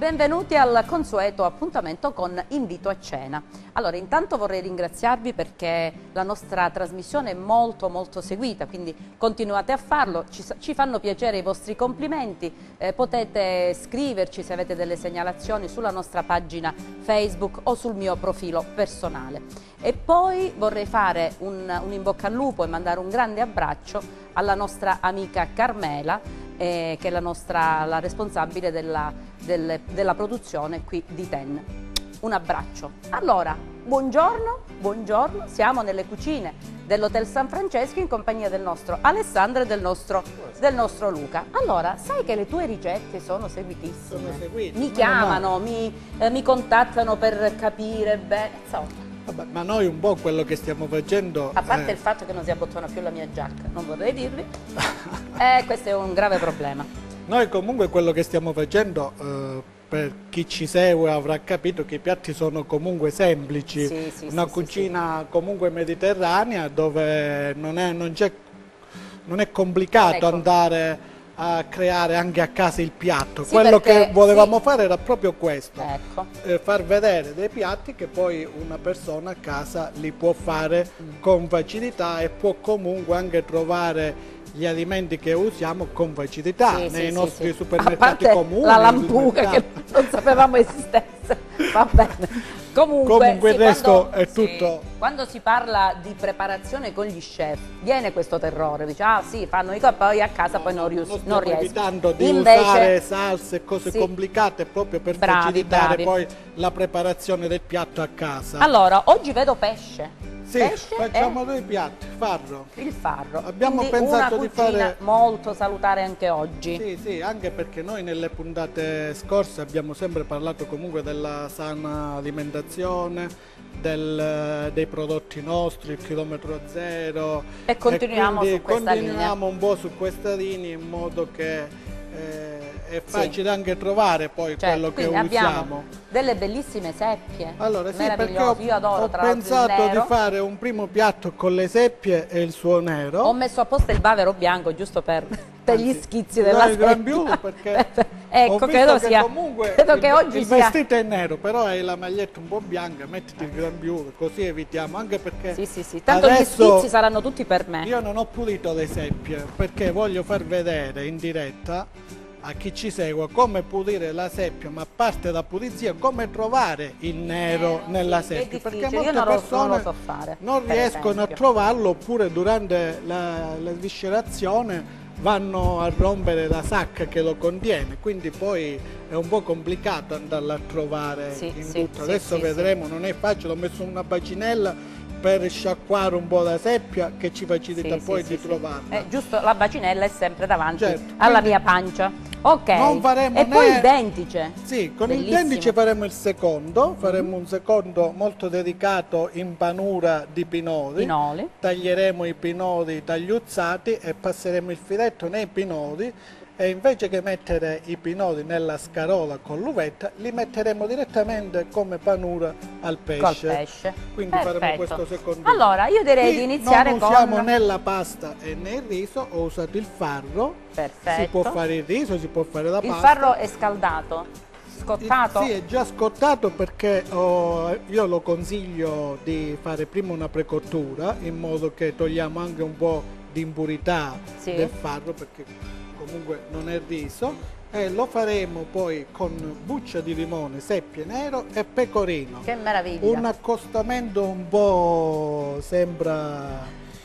benvenuti al consueto appuntamento con Invito a Cena. Allora, intanto vorrei ringraziarvi perché la nostra trasmissione è molto seguita, quindi continuate a farlo, ci fanno piacere i vostri complimenti, potete scriverci se avete delle segnalazioni sulla nostra pagina Facebook o sul mio profilo personale. E poi vorrei fare un in bocca al lupo e mandare un grande abbraccio alla nostra amica Carmela, che è la responsabile della produzione qui di TEN. Un abbraccio. Allora, buongiorno, siamo nelle cucine dell'Hotel San Francesco in compagnia del nostro Alessandro e del nostro Luca. Allora, sai che le tue ricette sono seguitissime? Sono seguite. Mi chiamano, mi contattano per capire bene, insomma. Vabbè, ma noi un po' quello che stiamo facendo... A parte il fatto che non si abbottona più la mia giacca, non vorrei dirvi, questo è un grave problema. Noi comunque quello che stiamo facendo, per chi ci segue avrà capito che i piatti sono comunque semplici, una cucina comunque mediterranea dove non è complicato andare a creare anche a casa il piatto. Quello che volevamo fare era proprio questo, far vedere dei piatti che poi una persona a casa li può fare con facilità e può comunque anche trovare gli alimenti che usiamo con facilità nei nostri supermercati comuni. La lampuca che non sapevamo esistesse, va bene. Comunque il resto è tutto. Quando si parla di preparazione con gli chef viene questo terrore, dice fanno i poi a casa poi non riescono. Evitando di usare salse e cose complicate proprio per facilitare poi la preparazione del piatto a casa. Allora, oggi vedo pesce. Sì, facciamo due piatti, farro. Il farro. Abbiamo pensato di fare molto salutare anche oggi. Sì, anche perché noi nelle puntate scorse abbiamo sempre parlato comunque della sana alimentazione, dei prodotti nostri, il chilometro zero. E continuiamo su questa linea. Continuiamo un po' su questa linea in modo che è facile anche trovare poi quello che usiamo. Abbiamo delle bellissime seppie. Allora sì, perché ho pensato di fare un primo piatto con le seppie e il suo nero. Ho messo a posto il bavero bianco giusto per gli schizzi della seppia. Il grembiule perché ecco, credo che oggi il vestito è nero, però hai la maglietta un po' bianca, mettiti il grembiule, così evitiamo, anche perché sì. Tanto gli schizzi saranno tutti per me. Io non ho pulito le seppie perché voglio far vedere in diretta a chi ci segue come pulire la seppia, ma a parte la pulizia come trovare il nero nella seppia, perché molte persone non riescono a trovarlo, oppure durante la viscerazione vanno a rompere la sacca che lo contiene, quindi poi è un po' complicato andarla a trovare in tutto. Adesso vedremo, non è facile, ho messo una bacinella per sciacquare un po' la seppia che ci facilita poi di trovarla. Giusto, la bacinella è sempre davanti alla mia pancia. Ok, e poi il dentice. Sì, con il dentice faremo il secondo, faremo un secondo molto dedicato in panura di pinoli. Taglieremo i pinoli tagliuzzati e passeremo il filetto nei pinoli, e invece che mettere i pinoli nella scarola con l'uvetta li metteremo direttamente come panura al pesce. Quindi faremo questo secondo. Allora io direi di iniziare non usiamo né la pasta e né il riso, ho usato il farro. Perfetto. Si può fare il riso, si può fare la pasta. Il farro è scaldato? Scottato? Sì, è già scottato, perché io lo consiglio di fare prima una precottura in modo che togliamo anche un po' di impurità del farro, perché comunque non è riso, e lo faremo poi con buccia di limone, seppie nero e pecorino. Che meraviglia! Un accostamento un po' sembra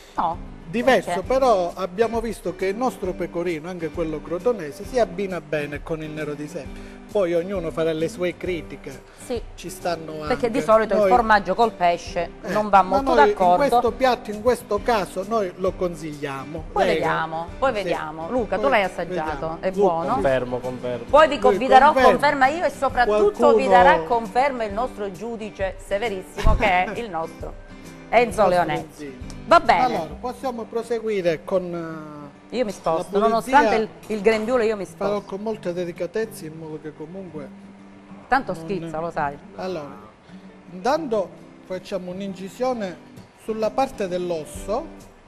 diverso, però abbiamo visto che il nostro pecorino, anche quello crotonese, si abbina bene con il nero di seppia. Poi ognuno farà le sue critiche, ci stanno anche. Perché di solito il formaggio col pesce non va molto d'accordo. In questo piatto, in questo caso, noi lo consigliamo. Poi vediamo. Luca, tu l'hai assaggiato, è buono? Confermo. Poi vi darò conferma io, e soprattutto vi darà conferma il nostro giudice severissimo, che è il nostro Enzo Leonetti. Va bene. Allora, possiamo proseguire con... Io mi sposto, nonostante il grembiule io mi sposto. Farò con molta delicatezza, in modo che comunque... Tanto schizza, lo sai. Allora, intanto facciamo un'incisione sulla parte dell'osso,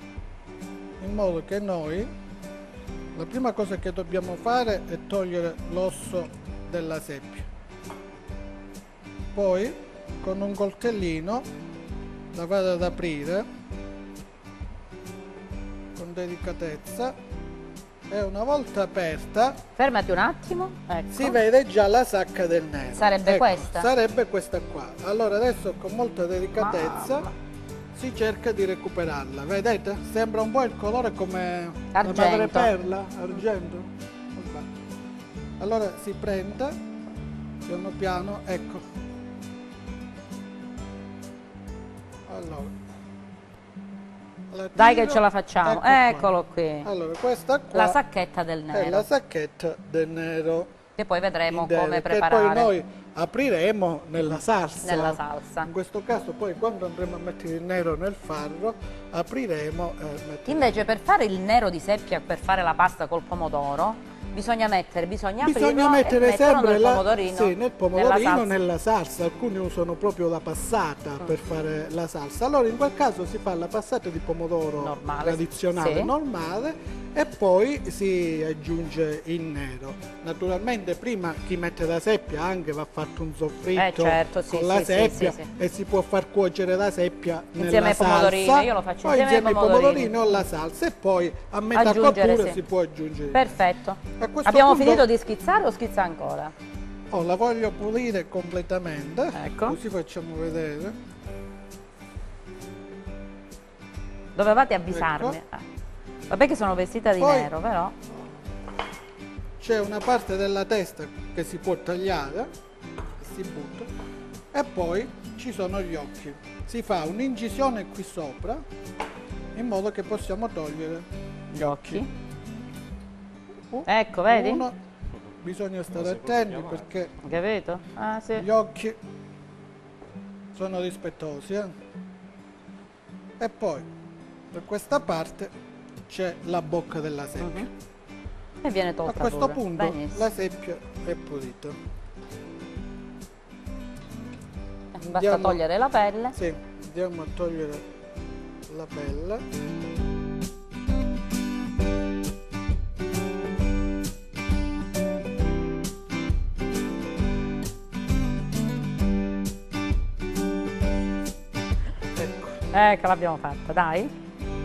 in modo che noi... La prima cosa che dobbiamo fare è togliere l'osso della seppia. poi con un coltellino la vado ad aprire con delicatezza e una volta aperta, fermati un attimo, ecco. Si vede già la sacca del nero. Sarebbe questa? Sarebbe questa qua. Allora adesso con molta delicatezza si cerca di recuperarla. Vedete? Sembra un po' il colore come argento. La madreperla, argento. Allora si prende piano piano, ecco. Allora. Dai che ce la facciamo, eccolo qui. Allora, questa qua la sacchetta del nero. È la sacchetta del nero. Che poi vedremo come preparare. Che poi noi apriremo nella salsa. Nella salsa. In questo caso poi quando andremo a mettere il nero nel farro, apriremo e metteremo. Invece per fare il nero di seppia, per fare la pasta col pomodoro, bisogna aprirlo mettere sempre nel pomodorino nella salsa. Alcuni usano proprio la passata per fare la salsa. Allora in quel caso si fa la passata di pomodoro normale, tradizionale, normale, e poi si aggiunge il nero. Naturalmente prima chi mette la seppia anche va fatto un soffritto con la seppia e si può far cuocere la seppia insieme ai pomodorini. Io lo faccio poi insieme ai pomodorini o la salsa, e poi a metà cottura si può aggiungere. Perfetto. Abbiamo finito di schizzare o schizza ancora? La voglio pulire completamente, ecco. Così facciamo vedere. Dovevate avvisarmi. Ecco. Vabbè che sono vestita di nero, però. C'è una parte della testa che si può tagliare, si butta, e poi ci sono gli occhi. Si fa un'incisione qui sopra, in modo che possiamo togliere gli occhi. Ecco, vedi? Bisogna stare attenti perché capito? Sì. Gli occhi sono rispettosi. E poi da questa parte c'è la bocca della seppia. E viene tolta. A questo punto la seppia è pulita. Basta togliere la pelle. Sì, andiamo a togliere la pelle. Ecco, l'abbiamo fatta, dai.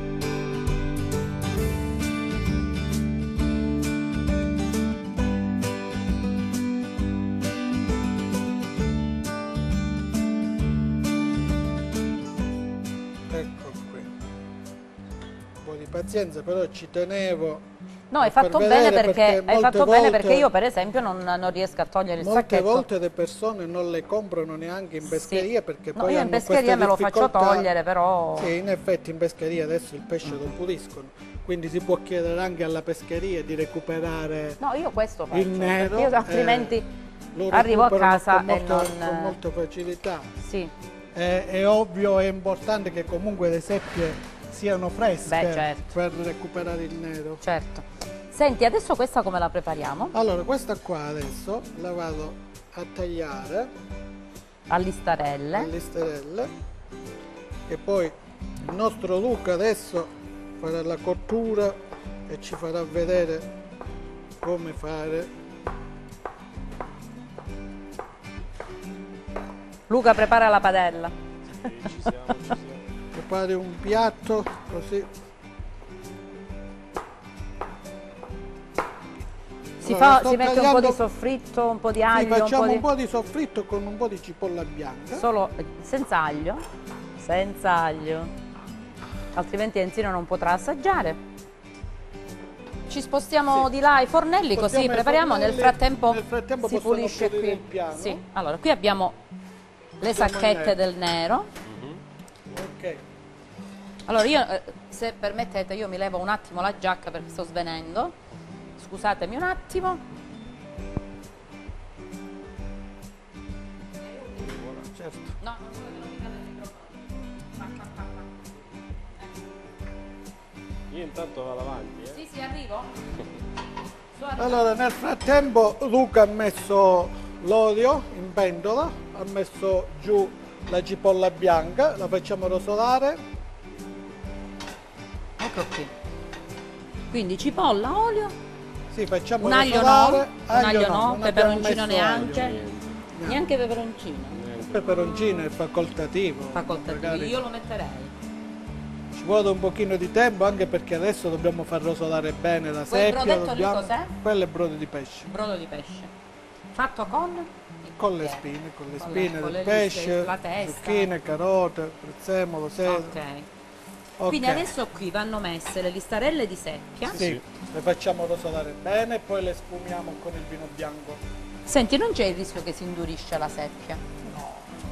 Ecco qui. Un po' di pazienza, però ci tenevo. No, hai fatto bene perché io per esempio non riesco a togliere il sacchetto. Molte volte le persone non le comprano neanche in pescheria perché poi io in pescheria me lo faccio togliere, però. Sì, in effetti in pescheria adesso il pesce lo puliscono, quindi si può chiedere anche alla pescheria di recuperare io questo faccio, il nero, io altrimenti arrivo a casa con molta facilità. Sì. È ovvio, è importante che comunque le seppie siano fresche per recuperare il nero. Certo. Senti, adesso questa come la prepariamo? Allora, questa qua adesso la vado a tagliare a listarelle. E poi il nostro Luca adesso farà la cottura e ci farà vedere come fare. Luca prepara la padella. Ci siamo. Prepari un piatto così. Si mette un po' di soffritto, un po' di aglio. Facciamo un po' di soffritto con un po' di cipolla bianca. Solo senza aglio. Senza aglio. Altrimenti Enzino non potrà assaggiare. Ci spostiamo di là ai fornelli, così prepariamo. Nel frattempo si pulisce qui. Il piano. Sì. Allora, qui abbiamo le sacchette del nero. Ok. Allora io, se permettete, io mi levo un attimo la giacca perché sto svenendo. Scusatemi un attimo. Certo. No, non mi cade il microfono. Io intanto vado avanti. Sì, arrivo. Allora, nel frattempo Luca ha messo l'olio in pentola, ha messo giù la cipolla bianca, la facciamo rosolare. Ecco qui. Quindi cipolla, olio. Sì, facciamo un aglio rosolare. no, un aglio no, peperoncino neanche. Neanche peperoncino. peperoncino è facoltativo. Facoltativo, magari. io lo metterei. Ci vuole un pochino di tempo anche perché adesso dobbiamo far rosolare bene la Quel seppia. brodetto lì cos'è? Quello è brodo di pesce. Brodo di pesce. Fatto Con le spine, con del le pesce, la testa. zucchine, carote, prezzemolo, sesamo. Ok. Ok. Quindi adesso qui vanno messe le listarelle di seppia. Sì, le facciamo rosolare bene e poi le sfumiamo con il vino bianco. Senti, non c'è il rischio che si indurisce la seppia? No.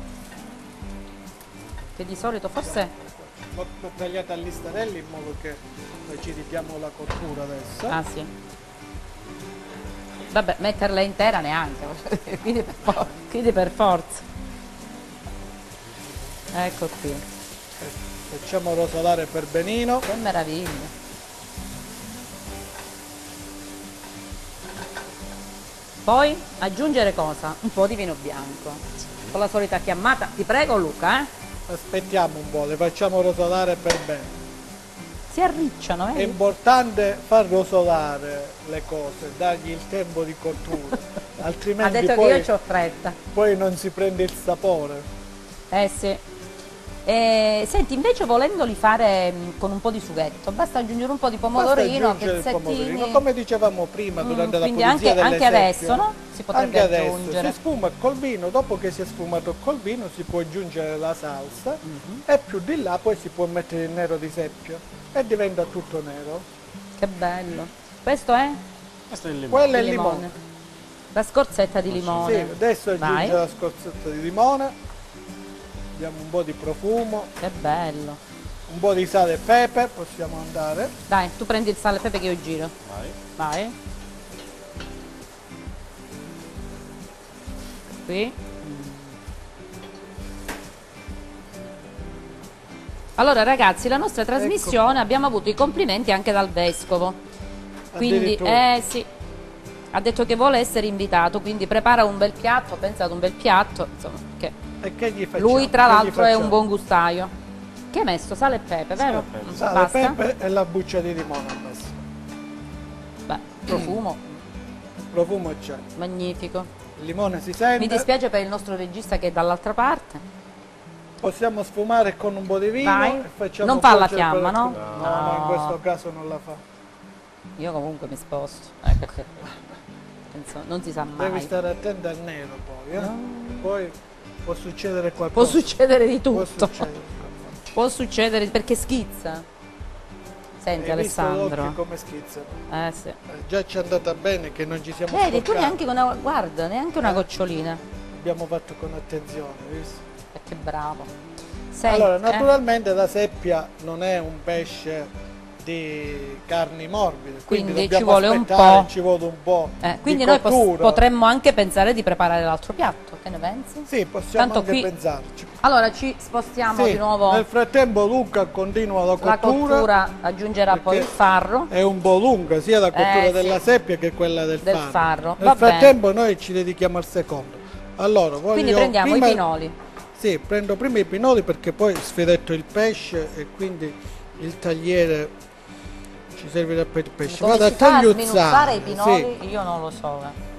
Che di solito forse... L'ho tagliata a listarelli in modo che noi ci ridiamo la cottura adesso. Ah sì. Vabbè, metterla intera neanche, quindi per forza. Ecco qui. Facciamo rosolare per benino. Che meraviglia. Poi aggiungere cosa? Un po' di vino bianco. Con la solita chiamata. Ti prego Luca, Aspettiamo un po', le facciamo rosolare per bene. Si arricciano, È importante far rosolare le cose, dargli il tempo di cottura, Ha altrimenti detto poi, che io ho fretta. poi non si prende il sapore. Eh sì. Senti, invece volendoli fare con un po' di sughetto, basta aggiungere un po' di pomodorino, Basta aggiungere il pezzettini. pomodorino, come dicevamo prima durante la quindi pulizia delle anche seppie. adesso, no? Si potrebbe Anche adesso aggiungere. si sfuma col vino, dopo che si è sfumato col vino si può aggiungere la salsa e più di là poi si può mettere il nero di seppia e diventa tutto nero. Che bello. Questo è Questo è il limone. Quello è il il limone. La scorzetta di Sì, limone. adesso Vai. aggiunge la scorzetta di limone, diamo un po' di profumo, Che bello. un po' di sale e pepe, possiamo andare. Dai, tu prendi il sale e pepe che io giro. Vai. Vai. Qui. Allora ragazzi, la nostra trasmissione abbiamo avuto i complimenti anche dal vescovo. Quindi, Addirittura. sì, ha detto che vuole essere invitato, quindi prepara un bel piatto, ho pensato un bel piatto, insomma, che E che gli facciamo? lui tra Che gli l'altro è un facciamo? buon gustaio. Che hai messo? Sale e pepe, vero? Sale e pepe. Sale, Basta? pepe e la buccia di limone ho messo. Beh, profumo, Il profumo c'è. magnifico. Il limone si sente. Mi dispiace per il nostro regista che è dall'altra parte. Possiamo sfumare con un po' di vino Vai. e facciamo Non fa la cuocere fiamma, per no? alcuni- No, in questo caso non la fa. Io comunque mi sposto. Ecco che. Insomma, non si sa mai. Devi stare attento al nero poi, No. Poi può succedere Può qualcosa. succedere di Può tutto. succedere qualcosa. Può succedere perché schizza. Senti Hai visto Alessandro. l'occhio come schizzano? Sì. Già ci è andata bene che non ci siamo Vedi, tu sporcati. neanche una. Guarda, neanche una gocciolina. Abbiamo fatto con attenzione, visto? Che bravo. Senti, Allora, naturalmente la seppia non è un pesce di carni morbide, quindi Quindi dobbiamo ci vuole un aspettare, po'. ci vuole un po' quindi di noi cottura. potremmo anche pensare di preparare l'altro piatto, che ne pensi? Sì, possiamo Tanto anche qui- pensarci. Allora ci spostiamo Sì, di nuovo. nel frattempo Luca continua la La cottura aggiungerà poi il perché farro. È un po' lunga sia la cottura sì. della seppia che quella del Del farro. farro. Nel Va frattempo noi ci dedichiamo al secondo. Allora, Quindi voglio prendiamo prima- i pinoli. Sì, prendo prima i pinoli perché poi sfiletto il pesce e quindi il tagliere ci servirà per il pesce. Come Vado a si fa a sminuzzare tagliuzzare i pinoli? Io non lo so.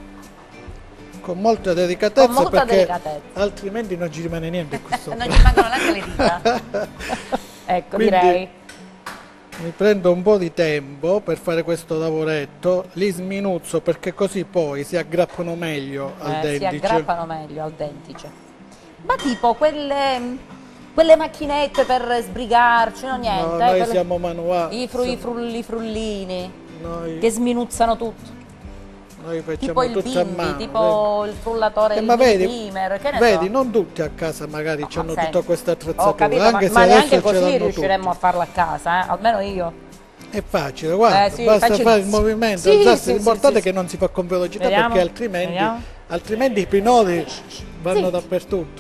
con molta delicatezza, Con molta perché delicatezza. altrimenti non ci rimane niente qui sopra. Non ci mancano neanche le dita. Ecco, Quindi- direi. Mi prendo un po' di tempo per fare questo lavoretto, li sminuzzo perché così poi si aggrappano meglio al Si dentice. aggrappano meglio al dentice. Ma tipo quelle macchinette per sbrigarci, no niente. No, noi quelle- siamo manuali. i frullini Noi, che sminuzzano tutto. noi facciamo Tipo il tutto a bimbi, mano. tipo il frullatore, vedi? il Ma vedi, dimmer, che ne vedi, so. non tutti a casa magari No, hanno senti, tutta questa Ho attrezzatura, capito, anche se ma adesso neanche ce così l'hanno riusciremmo tutti. a farla a casa, almeno io. È facile, guarda, Sì, basta facile. fare il movimento, Sì, alzarsi, sì, l'importante sì, è che non si fa con velocità Vediamo, perché altrimenti, vediamo. altrimenti i pinoli vanno Sì. dappertutto.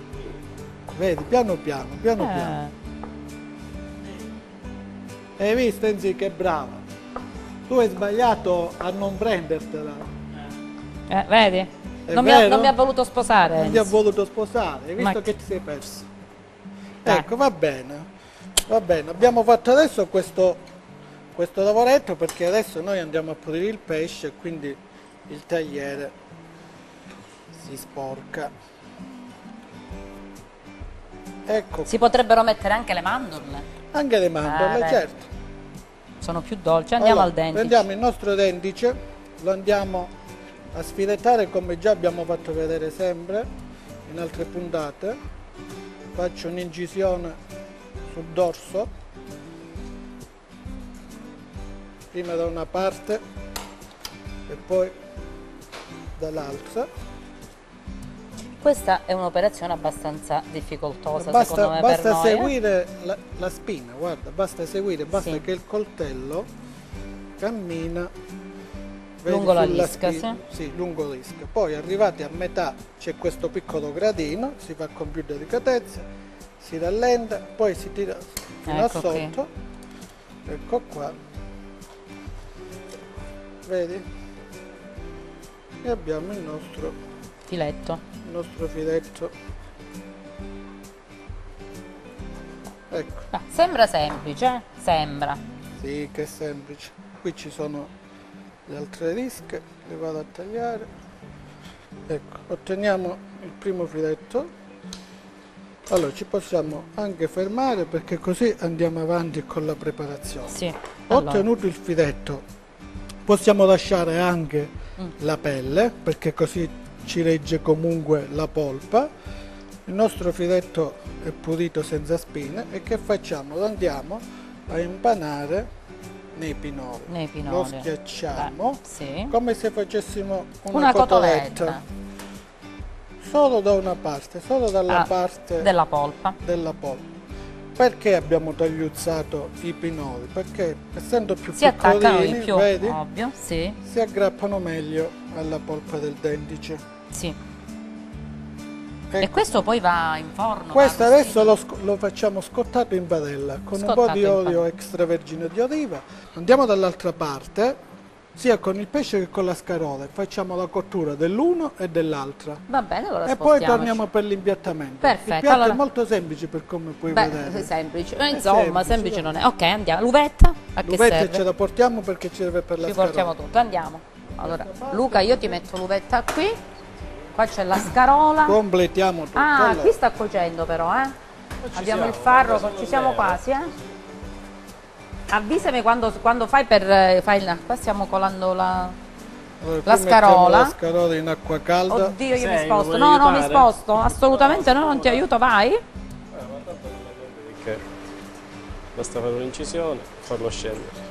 Vedi, piano piano, piano piano. Hai visto Enzi che brava? Tu hai sbagliato a non prendertela. Vedi? È Non vero? mi ha voluto sposare. Non ti ha Enzo. voluto sposare, hai visto Ma- che ti sei perso. Dai. Ecco, va bene. Va bene, abbiamo fatto adesso questo lavoretto perché adesso noi andiamo a pulire il pesce, quindi il tagliere si sporca. Ecco. Si potrebbero mettere anche le mandorle. Anche le mandorle, certo. Sono più dolci. Andiamo al dendice. Prendiamo il nostro dendice, lo andiamo a sfilettare come già abbiamo fatto vedere sempre in altre puntate. Faccio un'incisione sul dorso, prima da una parte e poi dall'altra. Questa è un'operazione abbastanza difficoltosa, secondo me, basta per noi. seguire la spina, guarda, basta seguire, basta Sì. che il coltello cammina Lungo la sulla lisca, spina. Sì, lungo la lisca. Poi arrivati a metà c'è questo piccolo gradino, si fa con più delicatezza, si rallenta, poi si tira fino a sotto. Ecco qua. Vedi? E abbiamo il nostro filetto. filetto. Ecco. Sembra semplice, sembra. Sì, che è semplice. Qui ci sono le altre rische, le vado a tagliare. Ecco, otteniamo il primo filetto. Allora ci possiamo anche fermare perché così andiamo avanti con la preparazione. Sì. Ottenuto il filetto, possiamo lasciare anche la pelle perché così ci regge comunque la polpa. Il nostro filetto è pulito senza spine e che facciamo? Lo andiamo a impanare nei pinoli. Lo schiacciamo sì. come se facessimo una cotoletta. Solo da una parte, solo dalla parte della polpa. Perché abbiamo tagliuzzato i pinoli? Perché essendo più si attaccano di più, vedi? Ovvio, sì. Si aggrappano meglio alla polpa del dendice. Sì. Ecco. E questo poi va in forno? Questo adesso lo facciamo scottato in padella con un po' di olio extravergine di oliva. Andiamo dall'altra parte, sia con il pesce che con la scarola, e facciamo la cottura dell'uno e dell'altra. Va bene, allora e poi torniamo per l'impiattamento. Perfetto. Il piatto è molto semplice per come puoi vedere. È semplice. Insomma, semplice non è. Ok, andiamo. L'uvetta? L'uvetta ce la portiamo perché ci serve per la scarola. Ci portiamo tutto, andiamo. Allora, Luca, io ti metto l'uvetta qui. Qua c'è la scarola. Completiamo tutto. Allora. Qui sta cuocendo però, abbiamo il farro, ci siamo quasi, Avvisami quando fai qua stiamo colando la scarola. La scarola in acqua calda. Oddio, io mi sposto. No, mi sposto. Assolutamente no, non ti aiuto, vai. Perché basta fare un'incisione e farlo scendere.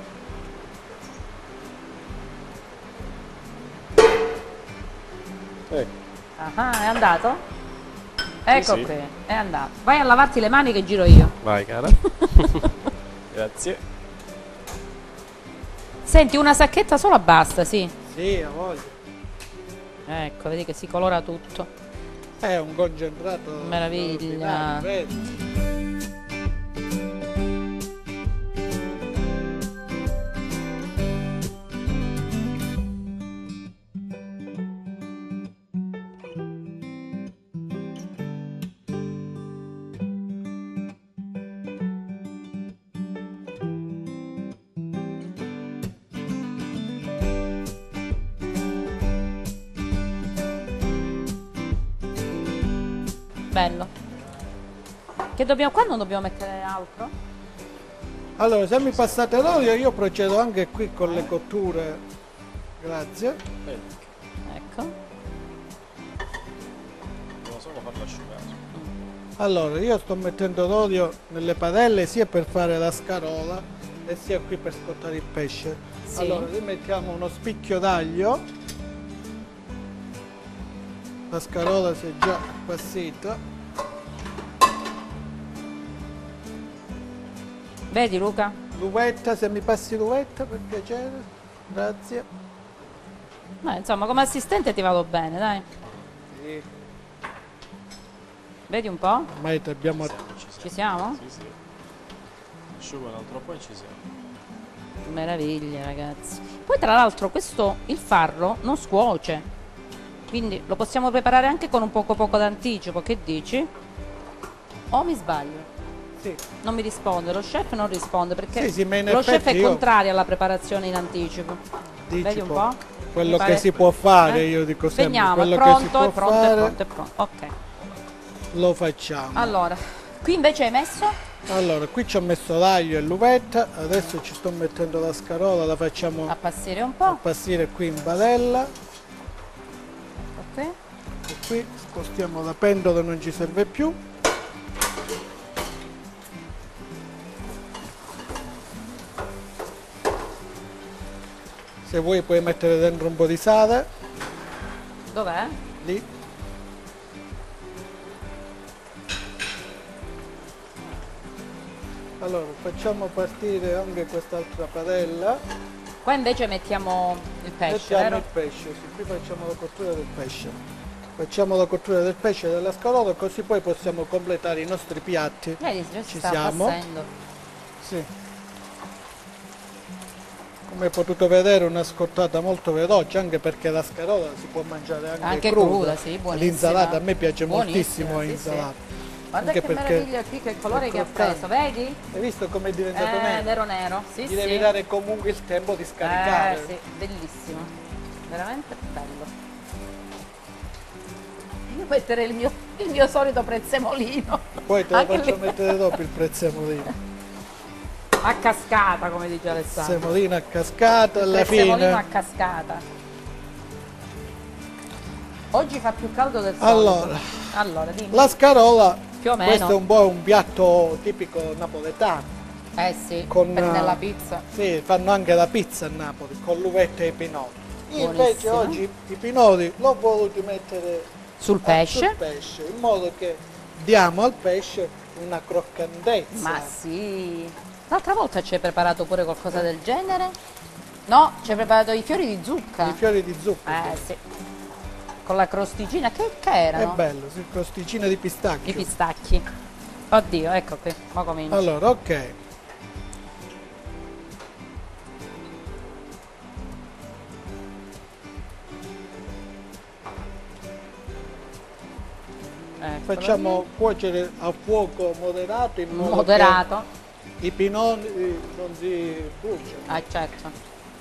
Ecco. È andato? Ecco sì. qui, è andato. Vai a lavarti le mani che giro io. Vai, cara. Grazie. Senti, una sacchetta sola basta, sì. Sì, a voglia. Ecco, vedi che si colora tutto. È un concentrato. Meraviglia. Bello. Che dobbiamo, qua non dobbiamo mettere altro? Allora, se mi passate l'olio io procedo anche qui con le cotture. Grazie. Ecco. Devo solo farlo asciugare. Allora, io sto mettendo l'olio nelle padelle sia per fare la scarola e sia qui per scottare il pesce. Sì. Allora, rimettiamo uno spicchio d'aglio. La scarola si è già appassita. Vedi Luca? L'uvetta, se mi passi l'uvetta per piacere. Grazie. Insomma, come assistente ti vado bene, dai. Sì. Vedi un po'? Ormai abbiamo... Ci siamo? Sì, sì. Asciugo un altro po' e ci siamo. Meraviglia, ragazzi. Poi tra l'altro il farro non scuoce. Quindi lo possiamo preparare anche con un poco d'anticipo, che dici? O mi sbaglio? Sì. Non mi risponde, lo chef non risponde perché Sì, ma in lo chef effetti è contrario alla preparazione in anticipo. Vedi un po'? Quello che si può fare, io dico sempre. Veniamo, quello è pronto, che si può è pronto, fare, è pronto, è pronto. Ok. lo facciamo. Allora, Qui invece hai messo? Allora, qui ci ho messo l'aglio e l'uvetta, adesso ci sto mettendo la scarola, la facciamo appassire un po'. appassire qui in padella. Ecco qui. E qui spostiamo la pentola, non ci serve più. Se vuoi puoi mettere dentro un po' di sale. Dov'è? Lì. Allora, facciamo partire anche quest'altra padella. Qua invece mettiamo il pesce, Mettiamo vero? il pesce, sì, qui facciamo la cottura del pesce. Facciamo la cottura del pesce e della scarola, così poi possiamo completare i nostri piatti. Vedi, già Ci sta siamo. appassendo. Sì. Come hai potuto vedere, una scottata molto veloce, anche perché la scarola si può mangiare anche cruda. Sì, buonissima. L'insalata a me piace Buonissima, moltissimo sì, l'insalata. sì. Guarda Anche che perché meraviglia qui, che colore che ha preso, vedi? Hai visto come è diventato nero? Nero nero, sì, Gli sì. devi dare comunque il tempo di scaricare. Sì, bellissimo. Veramente bello. Io metterei il mio solito prezzemolino. Poi te lo Anche faccio lì. mettere dopo il prezzemolino. A cascata, come dice Alessandro. Prezzemolino a cascata alla Prezzemolino a fine. cascata. Oggi fa più caldo del solito. Allora, dimmi. La scarola, Più o meno. questo è un po' un piatto tipico napoletano. Eh sì, Con, per nella pizza. Sì, fanno anche la pizza a Napoli con l'uvetta e i pinoli. Io invece Buonissimo. oggi i pinoli l'ho voluti mettere Sul pesce. sul pesce, in modo che diamo al pesce una croccantezza. Ma sì. L'altra volta ci hai preparato pure qualcosa del genere? No, ci hai preparato i fiori di zucca. I fiori di zucchero. Sì. Con la crosticina, che È erano? bello, sì, crosticina di pistacchio. I pistacchi. Oddio, ecco qui, ma comincio. Allora, ok. Facciamo cuocere a fuoco moderato in modo moderato. che i pinoli non si bruciano. Ah, certo.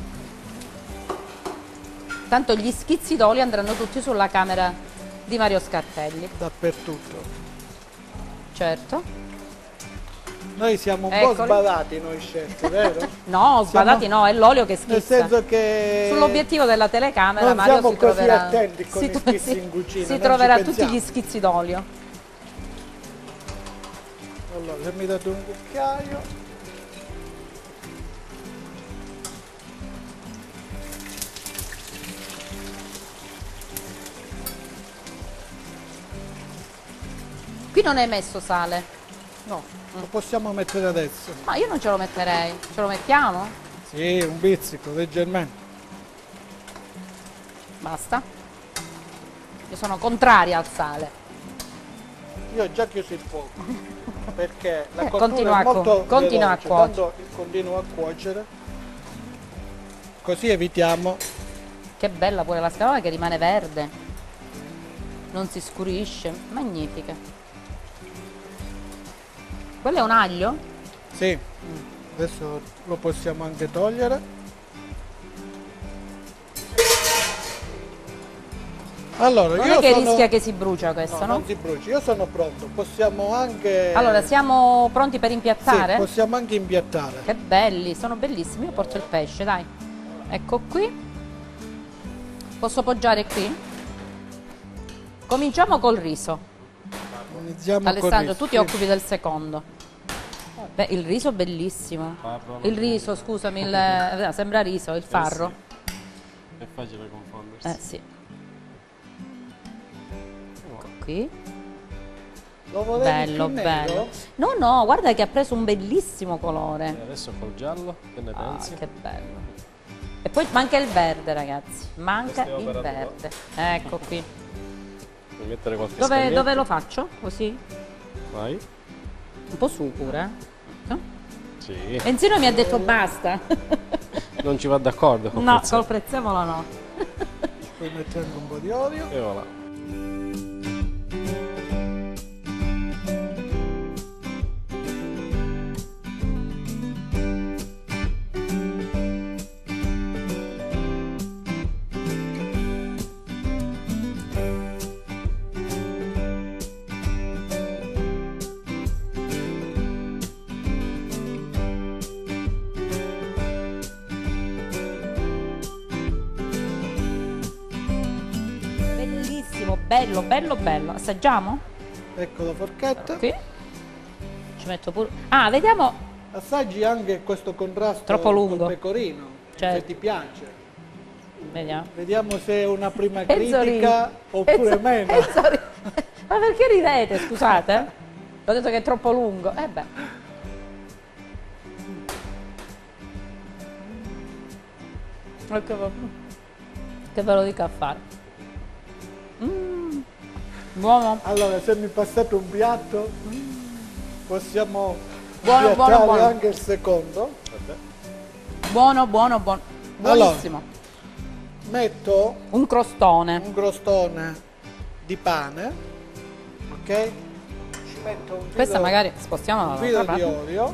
Tanto gli schizzi d'olio andranno tutti sulla camera di Mario Scartelli. Dappertutto. Certo. Noi siamo un po' Eccoli. sbadati noi chef, vero? No, sbadati no, è l'olio che schizza. Nel senso che Sull'obiettivo della telecamera non Mario siamo si così troverà, attenti con si i tro- schizzi si- in cucina, si non troverà ci tutti pensiamo. gli schizzi d'olio. Allora, se mi date un cucchiaio. Qui non hai messo sale. No, lo possiamo mettere adesso. Ma io non ce lo metterei. Ce lo mettiamo? Sì, un pizzico, leggermente. Basta. Io sono contraria al sale. Io ho già chiuso il fuoco perché la cottura continua è molto continua a veloce, cuocere. tanto continuo a cuocere, così evitiamo. Che bella pure la scarola che rimane verde. Non si scurisce. Magnifica. Quello è un aglio? Sì, adesso lo possiamo anche togliere. Allora, Non io è che sono... rischia che si brucia questo, No, no? non si bruci, io sono pronto, possiamo anche... Allora, siamo pronti per Sì, impiattare? possiamo anche impiattare. Che belli, sono bellissimi. Io porto il pesce, dai. Ecco qui. Posso poggiare qui? Cominciamo col riso. Iniziamo col Alessandro, riso, tu ti sì. occupi del secondo. Beh, il riso bellissimo. Il riso, scusami, sembra riso, il farro. Sì. È facile confondersi. Sì. Ecco qui. Lo volevi Bello, più nero? bello. No, no, guarda che ha preso un bellissimo colore. E adesso col giallo, che ne Ah, pensi? che bello. E poi manca il verde, ragazzi. Manca Lo stiamo il operando verde. Ecco qui. Puoi mettere qualche Dove scaglietto? lo faccio? Così? Vai. Un po' su pure. No? Sì. Enzino mi ha detto basta. Non ci va d'accordo con No, questo. col prezzemolo no. Poi mettiamo un po' di olio. E voilà. bello, bello, bello. Assaggiamo? Ecco la forchetta. Qui. Ci metto pure... Ah, vediamo... Assaggi anche questo contrasto Troppo lungo. col pecorino, Certo. se ti piace. Vediamo. Vediamo se è una prima Enzo critica ride. oppure meno. Ma perché ridete, scusate? Ho detto che è troppo lungo. Beh. Che ve lo dico a fare. Buono. Allora, se mi passate un piatto, possiamo Buono, piattare buono. anche il secondo. Buono, buono, buono. Buonissimo. Allora, metto Un crostone. un crostone di pane, ok? Ci metto un Questa filo, magari spostiamo un filo dall'altra di parte. olio.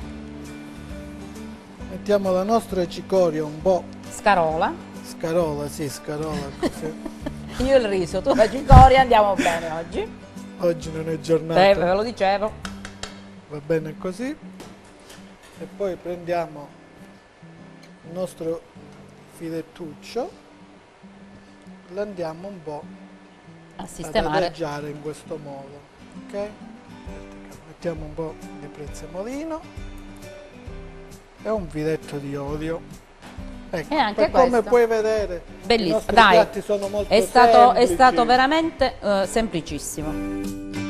Mettiamo la nostra cicoria un po' Scarola. scarola, sì, scarola così. Io il riso, tu la cicoria, andiamo bene oggi. Oggi non è giornata. Ve lo dicevo. Va bene così. E poi prendiamo il nostro filettuccio, lo andiamo un po' A ad sistemare. adagiare in questo modo, ok? Mettiamo un po' di prezzemolino e un filetto di olio. Ecco, E anche come questo. puoi vedere, Bellissimo. i nostri Dai, piatti sono molto è semplici. stato veramente semplicissimo.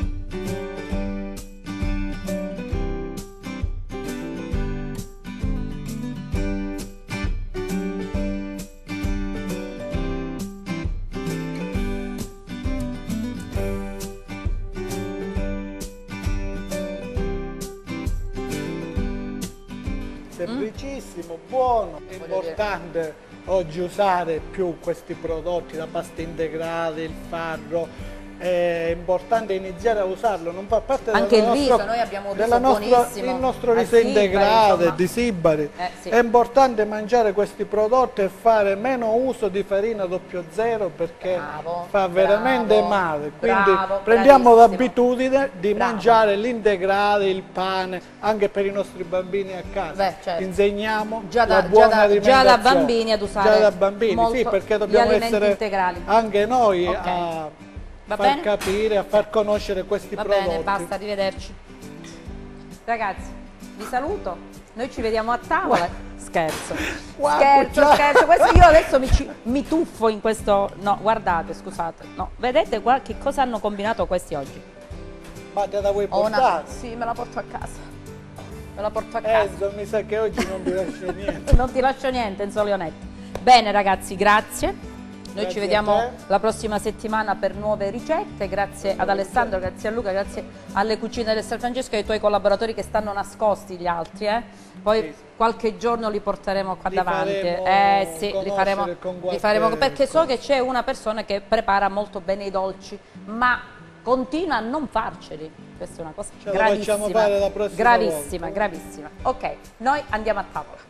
Semplicissimo, buono. È importante oggi usare più questi prodotti, la pasta integrale, il farro. È importante iniziare a usarlo, non fa parte Anche della il nostra- riso, noi abbiamo un della riso nostra- buonissimo. il nostro Al riso Sibari, integrale insomma. di Sibari. Sì. È importante mangiare questi prodotti e fare meno uso di farina 00 perché Bravo, fa veramente bravo, male. Quindi bravo, prendiamo bravissimo. l'abitudine di Bravo. mangiare l'integrale, il pane, anche per i nostri bambini a casa. Beh, certo. Insegniamo Già la da- buona già da alimentazione. bambini ad usare Già da bambini, sì, molto perché gli dobbiamo alimenti essere integrali. anche noi Ok. a Va far bene? capire, a far conoscere questi Va prodotti. bene, basta, arrivederci. Ragazzi, vi saluto. Noi ci vediamo a tavola. Scherzo. Scherzo. Questo io adesso mi tuffo in questo... No, guardate, scusate. No, vedete qua che cosa hanno combinato questi oggi? Ma te la vuoi Ho portare? Sì, me la porto a casa. Me la porto a casa. Enzo, mi sa che oggi non ti lascio niente. Non ti lascio niente, Enzo Leonetti. Bene ragazzi, grazie. Noi Grazie ci a vediamo te. la prossima settimana per nuove ricette. Grazie ad Alessandro, grazie a Luca, grazie alle cucine del San Francesco e ai tuoi collaboratori che stanno nascosti gli altri. Poi Sì. qualche giorno li porteremo qua Li davanti. faremo Sì, li conoscere faremo, con li faremo qualche perché so che c'è una persona che prepara molto bene i dolci, ma continua a non farceli. Questa è una cosa Ce la facciamo gravissima. fare la prossima Gravissima, volta. gravissima. Ok, noi andiamo a tavola.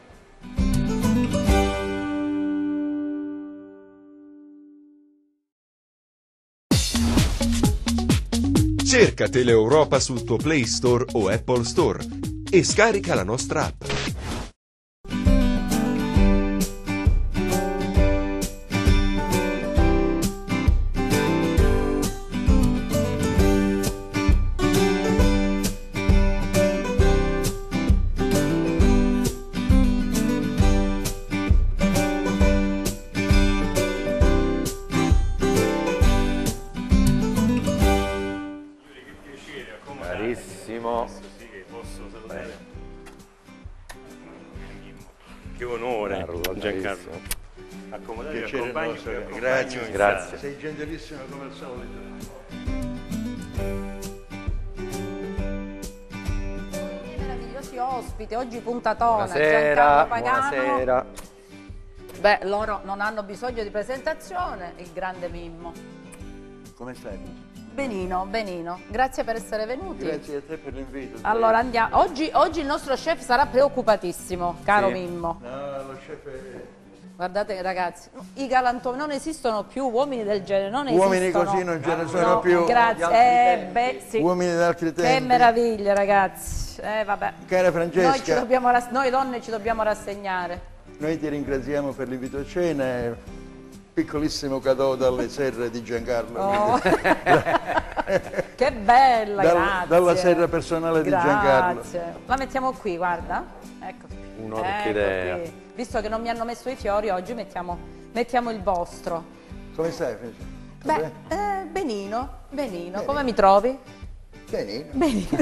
Cerca Teleeuropa sul tuo Play Store o Apple Store e scarica la nostra app. Carissimo. Sì, che posso salutare. Che onore, Carlo, Giancarlo. Accomodatevi, Piacere accompagni, nostro. vi accompagno Grazie, in grazie. sala. Sei gentilissimo come al solito. Dei meravigliosi ospiti, oggi puntatona, Buonasera, Giancarlo Pagano. buonasera. Beh, loro non hanno bisogno di presentazione, il grande Mimmo. Come stai? Benino, benino, grazie per essere venuti. Grazie a te per l'invito. Allora andiamo, oggi il nostro chef sarà preoccupatissimo, caro Sì. Mimmo. No, lo chef è... Guardate ragazzi, i galantuomini non esistono più, uomini del genere non Uomini esistono. così non ce ne sono No, più. Grazie, beh sì. Uomini d'altri Che tempi. meraviglia ragazzi, vabbè. Cara Francesca, Noi donne ci dobbiamo rassegnare. noi ti ringraziamo per l'invito a cena piccolissimo cadeau dalle serre di Giancarlo. Oh. Che bella, grazie. Dalla serra personale di Giancarlo. La mettiamo qui, guarda. Ecco. Un'orchidea. Ecco, visto che non mi hanno messo i fiori, oggi mettiamo il vostro. Come stai? Beh, benino, benino. Come mi trovi? Benino. Benino.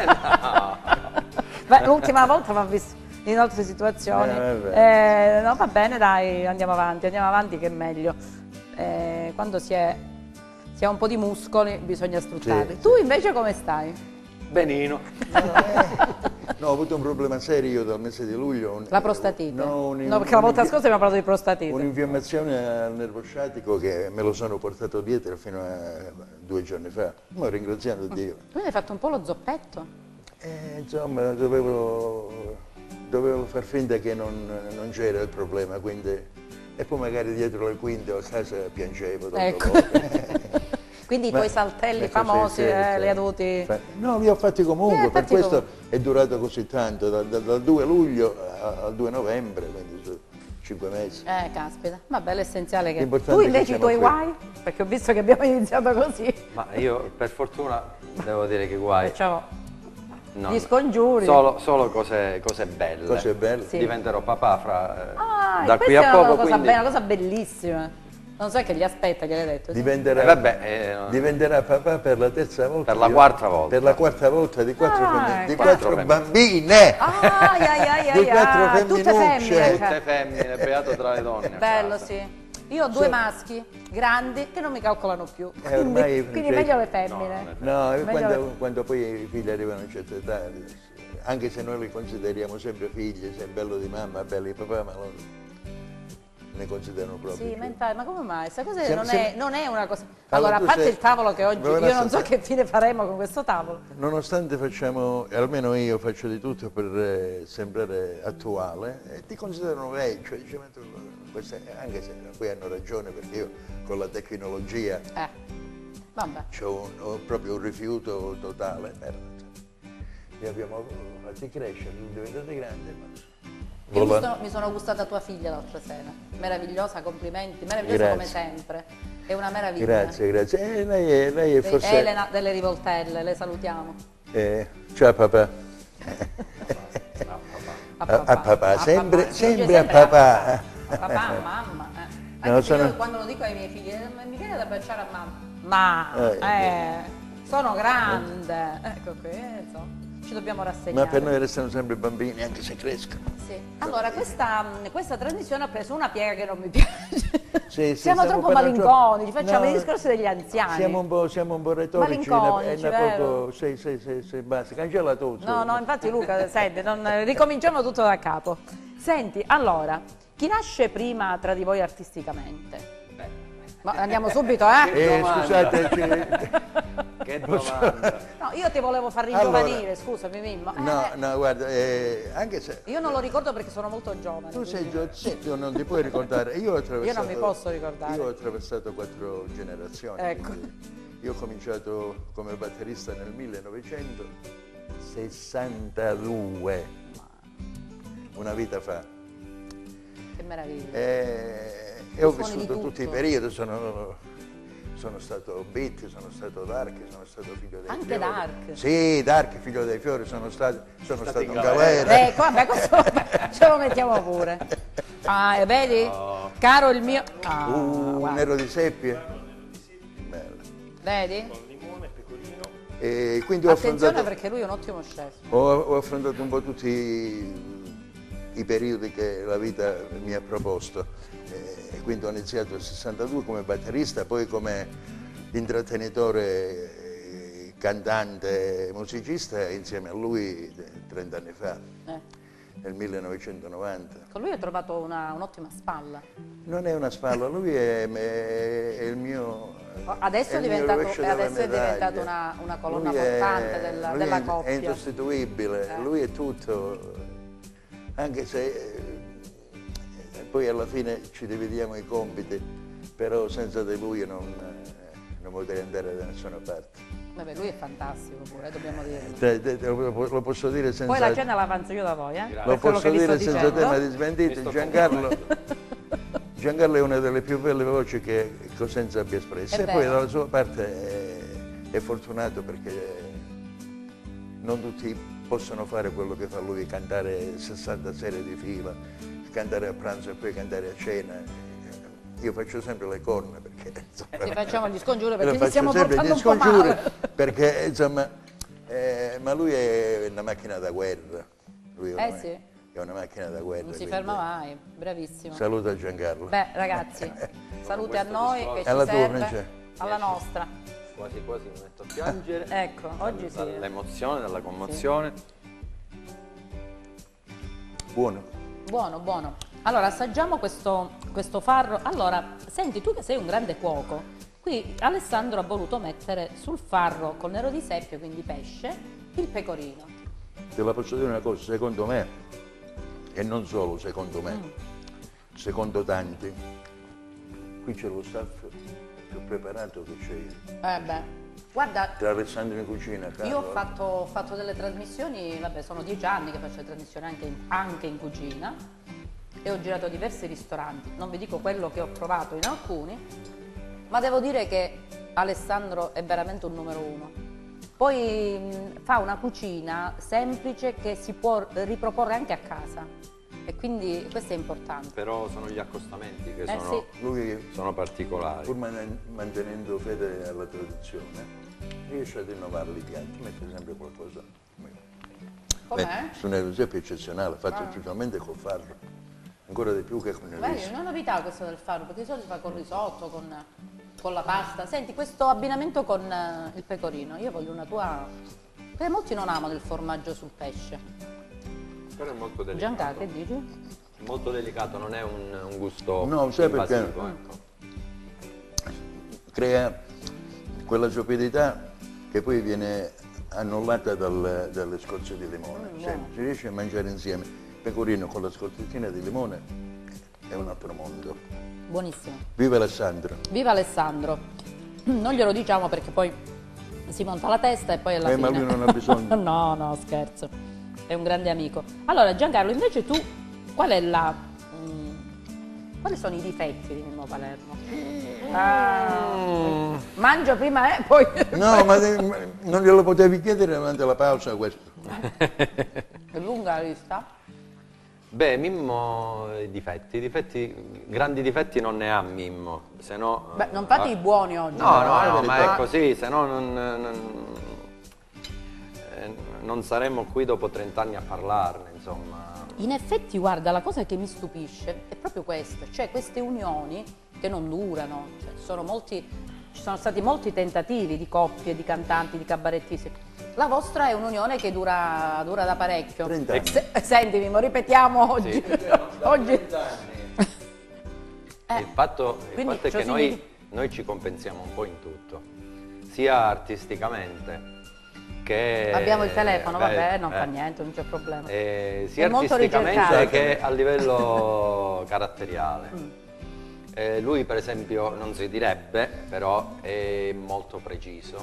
Beh, l'ultima volta mi ha visto in altre situazioni. No, va bene, dai, andiamo avanti che è meglio. Quando si ha un po' di muscoli bisogna sfruttarli. Sì, tu invece come stai? Benino. No, ho avuto un problema serio dal mese di luglio. La prostatite? No, perché la volta scorsa abbiamo parlato di prostatite. Un'infiammazione al nervo sciatico che me lo sono portato dietro fino a 2 giorni fa. Ma ringraziando Dio. Tu hai fatto un po' lo zoppetto? Insomma, dovevo far finta che non c'era il problema, quindi... E poi magari dietro le quinte a casa piangevo. Ecco. Quindi i tuoi saltelli famosi li hai dovuti... No, li ho fatti comunque, per questo è durato così tanto, dal 2 luglio al 2 novembre, quindi su 5 mesi. Caspita, vabbè, l'essenziale che... Tu invece i tuoi guai? Perché ho visto che abbiamo iniziato così. Ma io per fortuna devo dire che guai... Facciamo gli scongiuri. Solo cose belle. Cose belle. Sì. Diventerò papà da qui a poco, quindi... È una cosa bellissima. Non so che gli aspetta, gliel'hai detto. Sì. Diventerà papà per la terza volta. Per la quarta volta. Per la quarta volta di 4 bambine. Di 4 femminucce. Tutte femmine. Tutte femmine, beato tra le donne. Bello, sì. Io ho 2 maschi grandi che non mi calcolano più. Quindi meglio le femmine. Quando poi i figli arrivano a una certa età, anche se noi li consideriamo sempre figli, sei bello di mamma, bello di papà, ma loro ne considerano proprio. Sì, ma come mai? Questa cosa non è una cosa... Allora, a parte il tavolo che oggi, io non so che fine faremo con questo tavolo. Nonostante facciamo, almeno io faccio di tutto per sembrare attuale, ti considerano vecchio, anche se poi hanno ragione, perché io con la tecnologia ho proprio un rifiuto totale. Li abbiamo fatti crescere, diventate grandi. Mi sono gustata tua figlia l'altra sera, meravigliosa, complimenti, meravigliosa come sempre, è una meraviglia. Grazie. Lei è forse... Elena delle Rivoltelle, le salutiamo. Ciao papà. A papà, sempre a papà. Papà, mamma. Io quando lo dico ai miei figli, mi viene da baciare a mamma. Sono grande. Ecco qui, insomma. Ci dobbiamo rassegnare. Ma per noi restano sempre bambini, anche se crescono. Sì. Allora, questa trasmissione ha preso una piega che non mi piace. Sì, siamo troppo malinconici, facciamo i discorsi degli anziani. Siamo un po' retorici. Malinconici, poco, basta, cancella tutto. No, infatti Luca, senti, ricominciamo tutto da capo. Senti, allora, chi nasce prima tra di voi artisticamente? Ma andiamo subito, Scusate, che domanda. No, io ti volevo far ringiovanire, scusami Mimmo. No, guarda, anche se... Io non lo ricordo perché sono molto giovane. Tu sei tu non ti puoi ricordare. Io non mi posso ricordare. Io ho attraversato 4 generazioni. Ecco. Io ho cominciato come batterista nel 1962, una vita fa. Che meraviglia. E ho vissuto tutti i periodi, sono stato beat, sono stato dark, sono stato figlio dei Anche fiori. dark? Sì, dark, figlio dei fiori, sono stato in galera. Ecco, vabbè, questo ce lo mettiamo pure. Vedi? Caro il mio... nero di seppie. Bello. Vedi? Con limone, pecorino. E quindi Attenzione perché lui è un ottimo chef. Ho affrontato un po' tutti i periodi che la vita mi ha proposto. Quindi ho iniziato nel 62 come batterista, poi come intrattenitore, cantante, musicista insieme a lui 30 anni fa, nel 1990. Con lui ho trovato un'ottima spalla. Non è una spalla, lui è il mio... Adesso è diventato una colonna portante della coppia. È insostituibile, lui è tutto, anche se... Poi alla fine ci dividiamo i compiti, però senza di lui io non potrei andare da nessuna parte. Vabbè, lui è fantastico pure, dobbiamo dirlo. Lo posso dire senza... Poi la cena la avanzo io da voi, Lo posso dire senza tema di smentito, Giancarlo Giancarlo è una delle più belle voci che Cosenza abbia espresso. E poi dalla sua parte è fortunato perché non tutti possono fare quello che fa lui, cantare 60 sere di fila, cantare a pranzo e poi cantare a cena. Io faccio sempre le corna perché insomma, ti facciamo gli scongiuri perché ti stiamo portando un po' male. Perché insomma, ma lui è una macchina da guerra. Lui sì. È una macchina da guerra. Non si ferma mai, bravissimo. Saluta Giancarlo. Beh ragazzi, salute a noi che ci alla serve, tua, alla nostra. Quasi quasi mi metto a piangere. Ecco, oggi sì. Dall'emozione, dalla commozione. Buono. Buono, buono. Allora assaggiamo questo farro. Allora, senti, tu che sei un grande cuoco, qui Alessandro ha voluto mettere sul farro col nero di seppia, quindi pesce, il pecorino. Te la posso dire una cosa, secondo me, e non solo secondo me, secondo tanti, qui c'è lo staff più preparato che c'è io. Beh, guarda, Tra Alessandro in cucina, Carlo. io ho fatto delle trasmissioni, vabbè, sono 10 anni che faccio le trasmissioni anche in cucina e ho girato diversi ristoranti. Non vi dico quello che ho provato in alcuni, ma devo dire che Alessandro è veramente un numero uno. Poi fa una cucina semplice che si può riproporre anche a casa e quindi questo è importante. Però sono gli accostamenti che Lui, sono particolari. pur mantenendo fede alla tradizione, riesce ad innovare i piatti, mette sempre qualcosa. Com'è? Su un esempio eccezionale, fatto totalmente col farro, ancora di più che con il Beh, riso. è una novità questo del farro, perché di solito si fa con il risotto, con la pasta. Senti, questo abbinamento con il pecorino, io voglio una tua... Perché molti non amano il formaggio sul pesce. Però è molto delicato. Giancarlo, che dici? Molto delicato, non è un gusto No, sai perché? invasivo, ecco. Crea quella sapidità che poi viene annullata dalle scorze di limone. Se riesci a mangiare insieme pecorino con la scorzina di limone è un altro mondo. Buonissimo. Viva Alessandro! Viva Alessandro! Non glielo diciamo perché poi si monta la testa e poi alla fine... Ma lui non ha bisogno. No, scherzo. È un grande amico. Allora, Giancarlo, invece tu, quali sono i difetti di Mimmo Palermo? Mangio prima e poi... No, ma non glielo potevi chiedere davanti alla pausa questo. È lunga la lista? Beh, Mimmo, grandi difetti non ne ha Mimmo, se no... Beh, non fate i buoni oggi. No, ma è così, se no non saremmo qui dopo 30 anni a parlarne, insomma. In effetti, guarda, la cosa che mi stupisce è proprio questa, cioè queste unioni che non durano, cioè, ci sono stati molti tentativi di coppie, di cantanti, di cabarettisti. La vostra è un'unione che dura da parecchio. 30 anni. Senti, Mimmo, ripetiamo oggi. Sì. Oggi. Il fatto è che noi ci compensiamo un po' in tutto, sia artisticamente che... Abbiamo il telefono, vabbè, non fa niente, non c'è problema. Sia artisticamente che a livello caratteriale. Lui per esempio non si direbbe, però è molto preciso,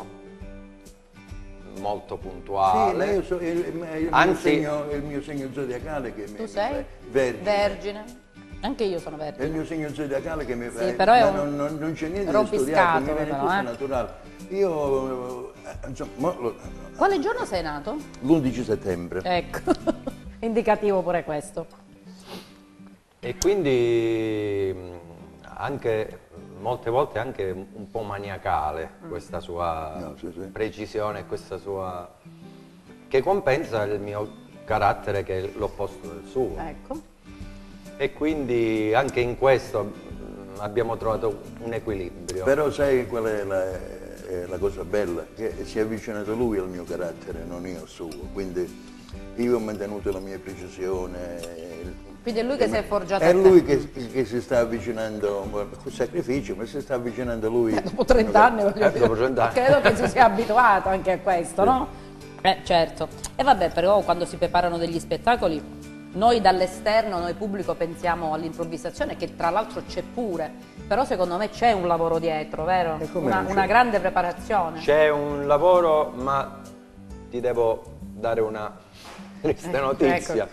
molto puntuale. Sì, io so, il mio segno zodiacale che tu sei? Vergine. Anche io sono vergine. È il mio segno zodiacale che mi fa. Sì, però è non c'è niente da studiare, mi viene tutto però, naturale. Io insomma, quale giorno sei nato? l'11 settembre. Ecco, indicativo pure questo. E quindi anche molte volte anche un po' maniacale questa sua precisione, questa sua che compensa il mio carattere che è l'opposto del suo. Ecco. E quindi anche in questo abbiamo trovato un equilibrio. Però sai qual è la cosa bella? Che si è avvicinato lui al mio carattere, non io al suo. Quindi io ho mantenuto la mia precisione. Quindi è lui che si è forgiato a te. È lui che si sta avvicinando, con sacrificio, ma si sta avvicinando lui. Dopo 30 anni, voglio dire. Dopo 30 anni. Credo che si sia abituato anche a questo, sì. No? Certo. E vabbè, però quando si preparano degli spettacoli, noi dall'esterno, noi pubblico, pensiamo all'improvvisazione, che tra l'altro c'è pure, però secondo me c'è un lavoro dietro, vero? Una grande preparazione. C'è un lavoro, ma ti devo dare una triste notizia. Ecco.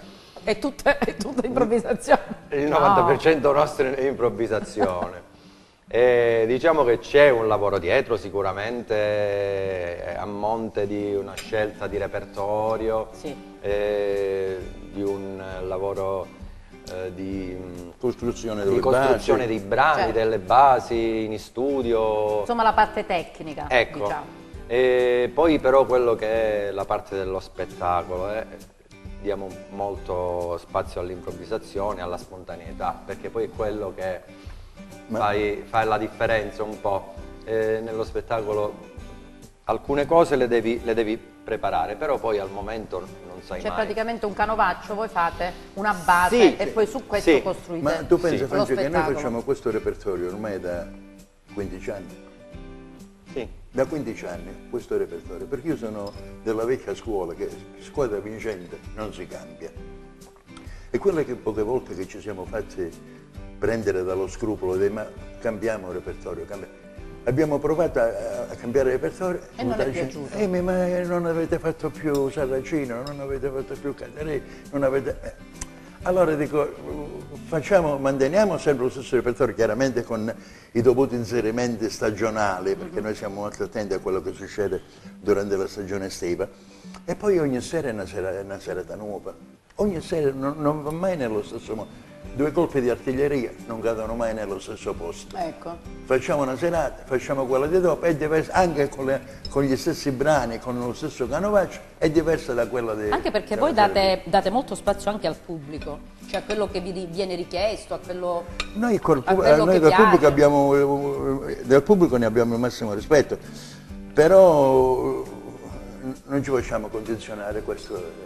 è tutta improvvisazione. Il 90% nostro è improvvisazione. Diciamo che c'è un lavoro dietro sicuramente, a monte di una scelta di repertorio, sì. Di un lavoro di costruzione dei brani, certo, delle basi in studio. Insomma la parte tecnica, ecco. Diciamo. E poi però quello che è la parte dello spettacolo, diamo molto spazio all'improvvisazione, alla spontaneità, perché poi è quello che fa la differenza un po'. Nello spettacolo alcune cose le devi preparare, però poi al momento non sai mai. C'è praticamente un canovaccio, voi fate una base e poi su questo costruite. Ma tu pensi, Francesco, che noi facciamo questo repertorio ormai da 15 anni? Sì. Da 15 anni questo repertorio, perché io sono della vecchia scuola, che squadra vincente non si cambia. E quelle che poche volte che ci siamo fatti prendere dallo scrupolo di ma cambiamo il repertorio, abbiamo provato a cambiare il repertorio e non è piaciuto. Ma non avete fatto più Sarracino, non avete fatto più Caterei, non avete... Allora dico, manteniamo sempre lo stesso repertorio, chiaramente con i dovuti inserimenti stagionali, perché noi siamo molto attenti a quello che succede durante la stagione estiva, e poi ogni sera è una serata nuova, ogni sera non va mai nello stesso modo. 2 colpi di artiglieria non cadono mai nello stesso posto. Ecco. Facciamo una serata, facciamo quella di dopo, è diversa, anche con gli stessi brani, con lo stesso canovaccio, è diversa da quella di... Anche perché voi date molto spazio anche al pubblico, cioè a quello che vi viene richiesto, a quello Noi del pubblico ne abbiamo il massimo rispetto, però non ci facciamo condizionare questo.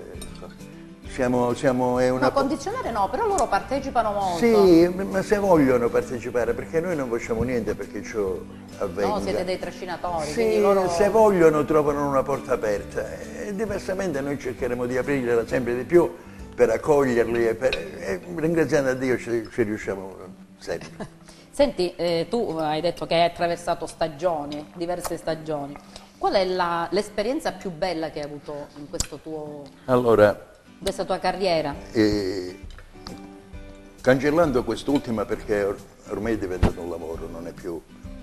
No, condizionare no, però loro partecipano molto. Sì, ma se vogliono partecipare, perché noi non facciamo niente perché ciò avvenga. No, siete dei trascinatori. Sì, loro... se vogliono trovano una porta aperta e diversamente noi cercheremo di aprirla sempre di più per accoglierli e ringraziando a Dio ci riusciamo sempre. Senti, tu hai detto che hai attraversato stagioni, diverse stagioni. Qual è l'esperienza più bella che hai avuto in questo questa tua carriera? Cancellando quest'ultima, perché ormai è diventato un lavoro, non è più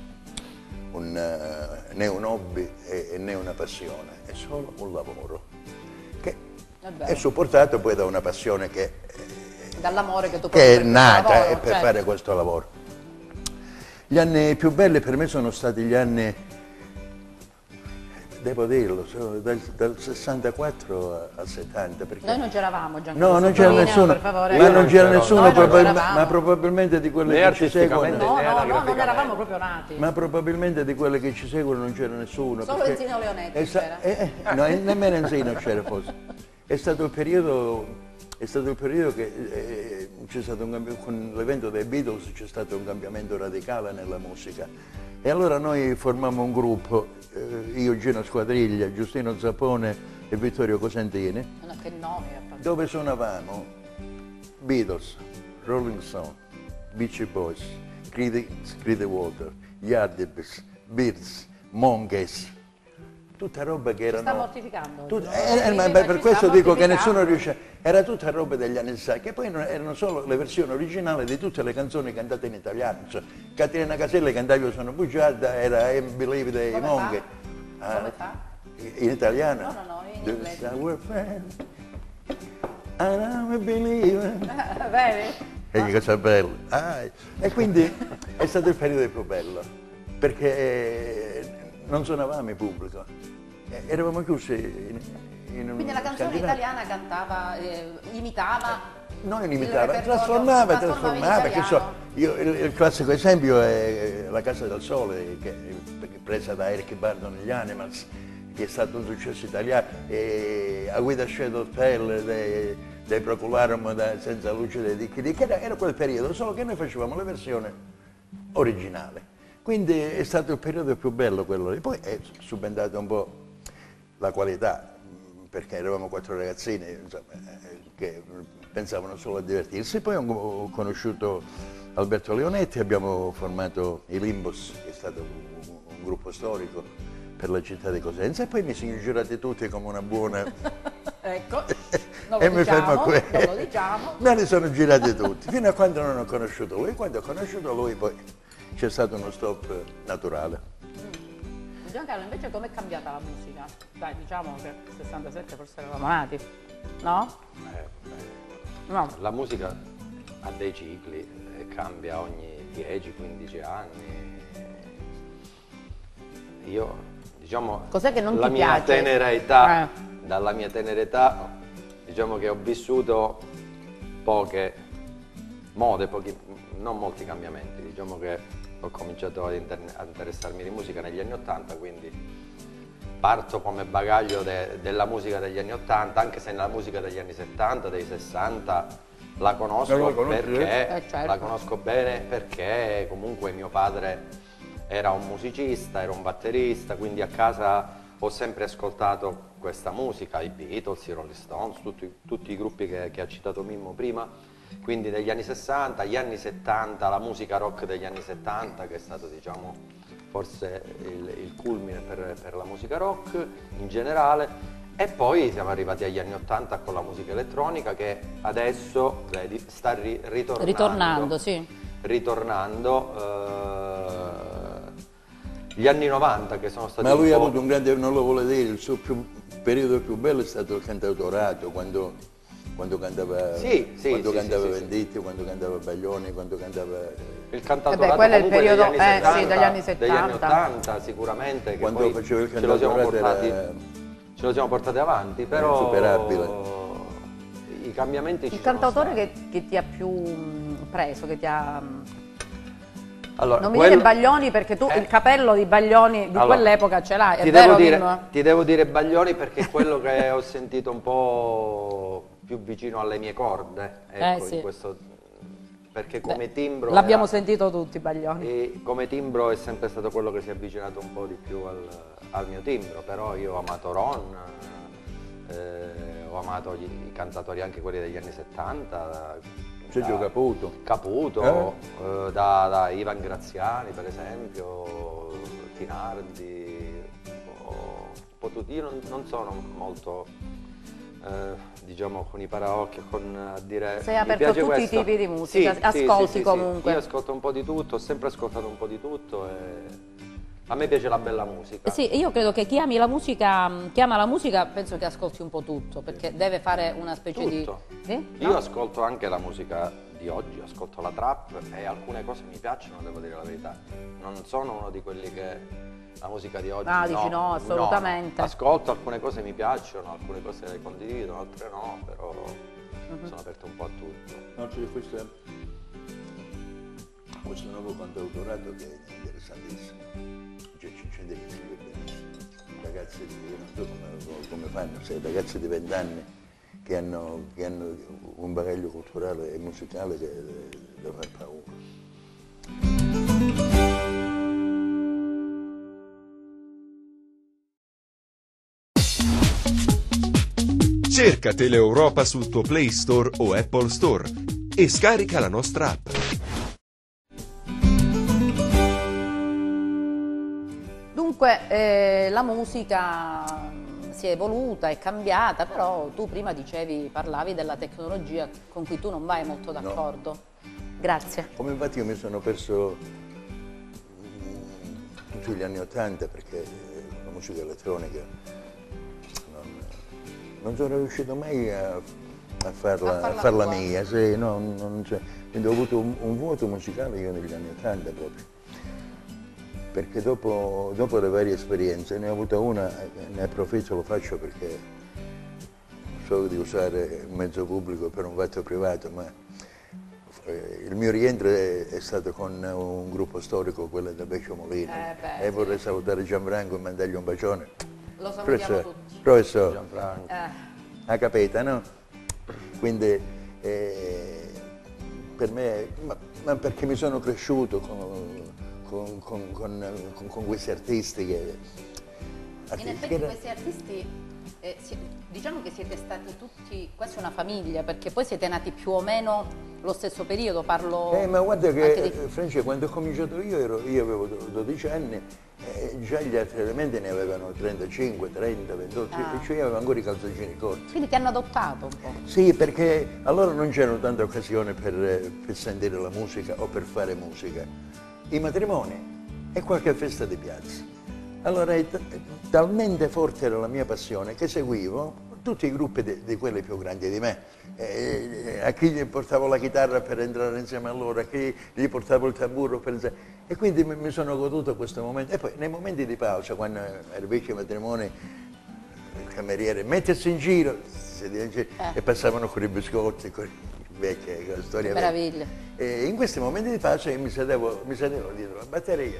né un hobby né una passione, è solo un lavoro che è supportato poi da una passione dall'amore che tu è nata per fare questo lavoro. Gli anni più belli per me sono stati gli anni, devo dirlo, dal 64 al 70. Perché... Noi non c'eravamo, no, non c'era nessuno, per favore. Ma non c'era nessuno, ma probabilmente di quelle che ci seguono... No, non eravamo proprio nati. Ma probabilmente di quelle che ci seguono non c'era nessuno. Solo Enzino Leonetti c'era. No, nemmeno Enzino c'era forse. È stato il periodo che c'è stato con l'evento dei Beatles c'è stato un cambiamento radicale nella musica. E allora noi formammo un gruppo, io, Gino Squadriglia, Giustino Zappone e Vittorio Cosentini, che nome, dove suonavamo Beatles, Rolling Stone, Beach Boys, Creedwater, Yardbirds, Beatles, Monkeys, tutta roba che erano... Si sta mortificando. Per questo dico che nessuno riusciva... Era tutta roba degli anni 60, che poi erano solo le versioni originali di tutte le canzoni cantate in italiano. Cioè, Caterina Caselli cantava Io sono bugiarda, era I Believe dei Monchi. Come fa? In italiano? No, in inglese. Our friend, and I'm a believer. Vedi? E cosa bella. E quindi è stato il periodo più bello, perché non suonavamo in pubblico, eravamo chiusi quindi la canzone italiana cantava, imitava? Non imitava, trasformava, che so, il classico esempio è La Casa del Sole, presa da Eric Burdon negli Animals, che è stato un successo italiano, e A With a Shadow of Pale dei Procularum Senza luce dei Dicchi, che era quel periodo, solo che noi facevamo la versione originale. Quindi è stato il periodo più bello quello lì. Poi è subentrata un po' la qualità, perché eravamo 4 ragazzini, insomma, che pensavano solo a divertirsi. Poi ho conosciuto Alberto Leonetti, abbiamo formato i Limbus, che è stato un gruppo storico per la città di Cosenza, e poi mi sono giurati tutti come una buona... Ecco, e mi fermo qui. Non lo Leggiamo. Me li sono girati tutti, fino a quando non ho conosciuto lui. Quando ho conosciuto lui poi c'è stato uno stop naturale. Giancarlo, invece com'è cambiata la musica? Dai, diciamo che nel 67 forse eravamo nati, no? No. La musica ha dei cicli, cambia ogni 10-15 anni. Io, diciamo, cos'è che non la ti mia piace? tenera età, dalla mia tenera età, diciamo che ho vissuto poche mode, non molti cambiamenti. Diciamo che ho cominciato a interessarmi di musica negli anni 80, quindi parto come bagaglio della musica degli anni 80, anche se nella musica degli anni 70, dei 60 la conosco perché certo. la conosco bene perché comunque mio padre era un musicista, era un batterista, quindi a casa ho sempre ascoltato questa musica, i Beatles, i Rolling Stones, tutti i gruppi che ha citato Mimmo prima, quindi degli anni 60, gli anni 70, la musica rock degli anni 70 che è stato, diciamo, forse il culmine per la musica rock in generale, e poi siamo arrivati agli anni 80 con la musica elettronica che adesso vedi, sta ritornando. Gli anni 90 che sono stati Ma lui ha avuto un grande, non lo vuole dire, il suo periodo più bello è stato il cantautorato, quando cantava, cantava Venditti, quando cantava Baglioni, quando cantava... Il cantautorato quello è il periodo degli anni 70, degli anni 70. degli anni 80 sicuramente, che Quando poi faceva il ce lo siamo cantautorato ce lo siamo portati avanti, però insuperabile. I cambiamenti ci Il sono cantautore stati. che ti ha più preso, che ti ha... Allora, non mi dire Baglioni perché tu il capello di Baglioni di quell'epoca ce l'hai, è vero Mimmo? Ti devo dire Baglioni perché è quello che ho sentito un po' più vicino alle mie corde, ecco, sì. in questo, perché come timbro... L'abbiamo sentito tutti Baglioni. E come timbro è sempre stato quello che si è avvicinato un po' di più al mio timbro, però io ho amato Ron, ho amato i cantatori anche quelli degli anni 70, Sergio Caputo, da Ivan Graziani per esempio, Tinardi, io non sono molto diciamo con i paraocchi, con dire sei aperto a tutti questo. i tipi di musica, Sì, ascolti comunque. Io ascolto un po' di tutto, ho sempre ascoltato un po' di tutto e a me piace la bella musica. Sì, io credo che chi ama la musica penso che ascolti un po' tutto, perché deve fare una specie di... Sì? Io No? ascolto anche la musica di oggi, ascolto la trap e alcune cose mi piacciono, devo dire la verità. Non sono uno di quelli che la musica di oggi dici no, assolutamente. No. Ascolto, alcune cose mi piacciono, alcune cose le condivido, altre no, però sono aperto un po' a tutto. No, c'è questo nuovo cantautorato che è interessantissimo. C'è gente che scrive benissimo, ragazzi, io non so come fanno, sai, ragazzi di 20 anni che hanno un bagaglio culturale e musicale che da far paura. Cerca Teleeuropa sul tuo Play Store o Apple Store e scarica la nostra app. Dunque, la musica si è evoluta, è cambiata, però tu prima parlavi della tecnologia con cui tu non vai molto d'accordo. No. Grazie. Come infatti io mi sono perso tutti gli anni '80 perché la musica elettronica non sono riuscito mai a farla mia, sì, no, quindi ho avuto un vuoto musicale io negli anni '80 proprio. Perché dopo le varie esperienze, ne ho avuta una, ne approfitto, lo faccio perché so di usare un mezzo pubblico per un fatto privato, ma il mio rientro è stato con un gruppo storico, quello da Beccio Molino, e vorrei salutare Gianfranco e mandargli un bacione. Lo salutiamo tutti. Professore, Gianfranco. ha capito, no? Quindi per me, ma perché mi sono cresciuto con questi artisti che... In effetti questi artisti, diciamo che siete stati tutti quasi una famiglia, perché poi siete nati più o meno lo stesso periodo, parlo... Ma guarda che, di... Francia, quando ho cominciato io avevo 12 anni, già gli altri elementi ne avevano 35, 30, 28, e cioè io avevo ancora i calzoncini corti. Quindi ti hanno adottato un po'? Sì, perché allora non c'erano tante occasioni per sentire la musica o per fare musica. I matrimoni e qualche festa di piazza. Allora talmente forte era la mia passione che seguivo tutti i gruppi di quelli più grandi di me. A chi gli portavo la chitarra per entrare insieme a loro, a chi gli portavo il tamburo per entrare. E quindi mi sono goduto questo momento. E poi nei momenti di pausa, quando ero vecchio matrimoni, il cameriere mettersi in giro e passavano con i biscotti, con i vecchi, con la storia vecchia. Meraviglia. E in questi momenti di pausa io mi sedevo dietro la batteria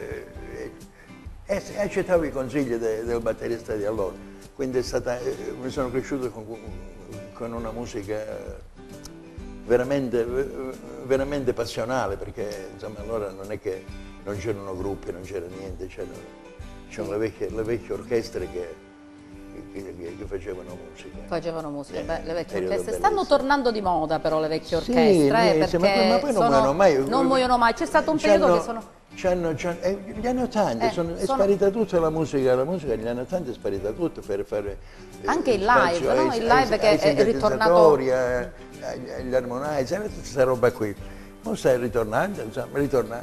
e accettavo i consigli del batterista di allora. Quindi mi sono cresciuto con una musica veramente, veramente passionale, perché insomma allora non è che non c'erano gruppi, non c'era niente, c'erano le vecchie orchestre che facevano musica. Facevano musica, le vecchie orchestre. Bellissimo. Stanno tornando di moda però le vecchie Sì, orchestre, perché ma poi non muoiono mai. Non muoiono mai, c'è stato un periodo che sono... Gli anni 80 è sparita tutta la musica negli anni 80 è sparita tutto per fare anche il live, no? Il live che è ritornato, agli harmonizer, tutta questa roba qui. Non sta ritornando, insomma,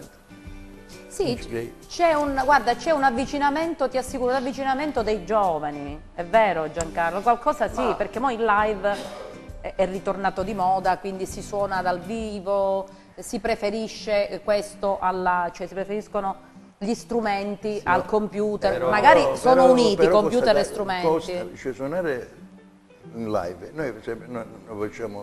Sì, c'è un avvicinamento, ti assicuro, l'avvicinamento dei giovani, è vero Giancarlo, qualcosa sì, perché poi il live è ritornato di moda, quindi si suona dal vivo, si preferisce questo cioè si preferiscono gli strumenti al computer, magari sono uniti computer e strumenti. Cioè, suonare in live, noi non facciamo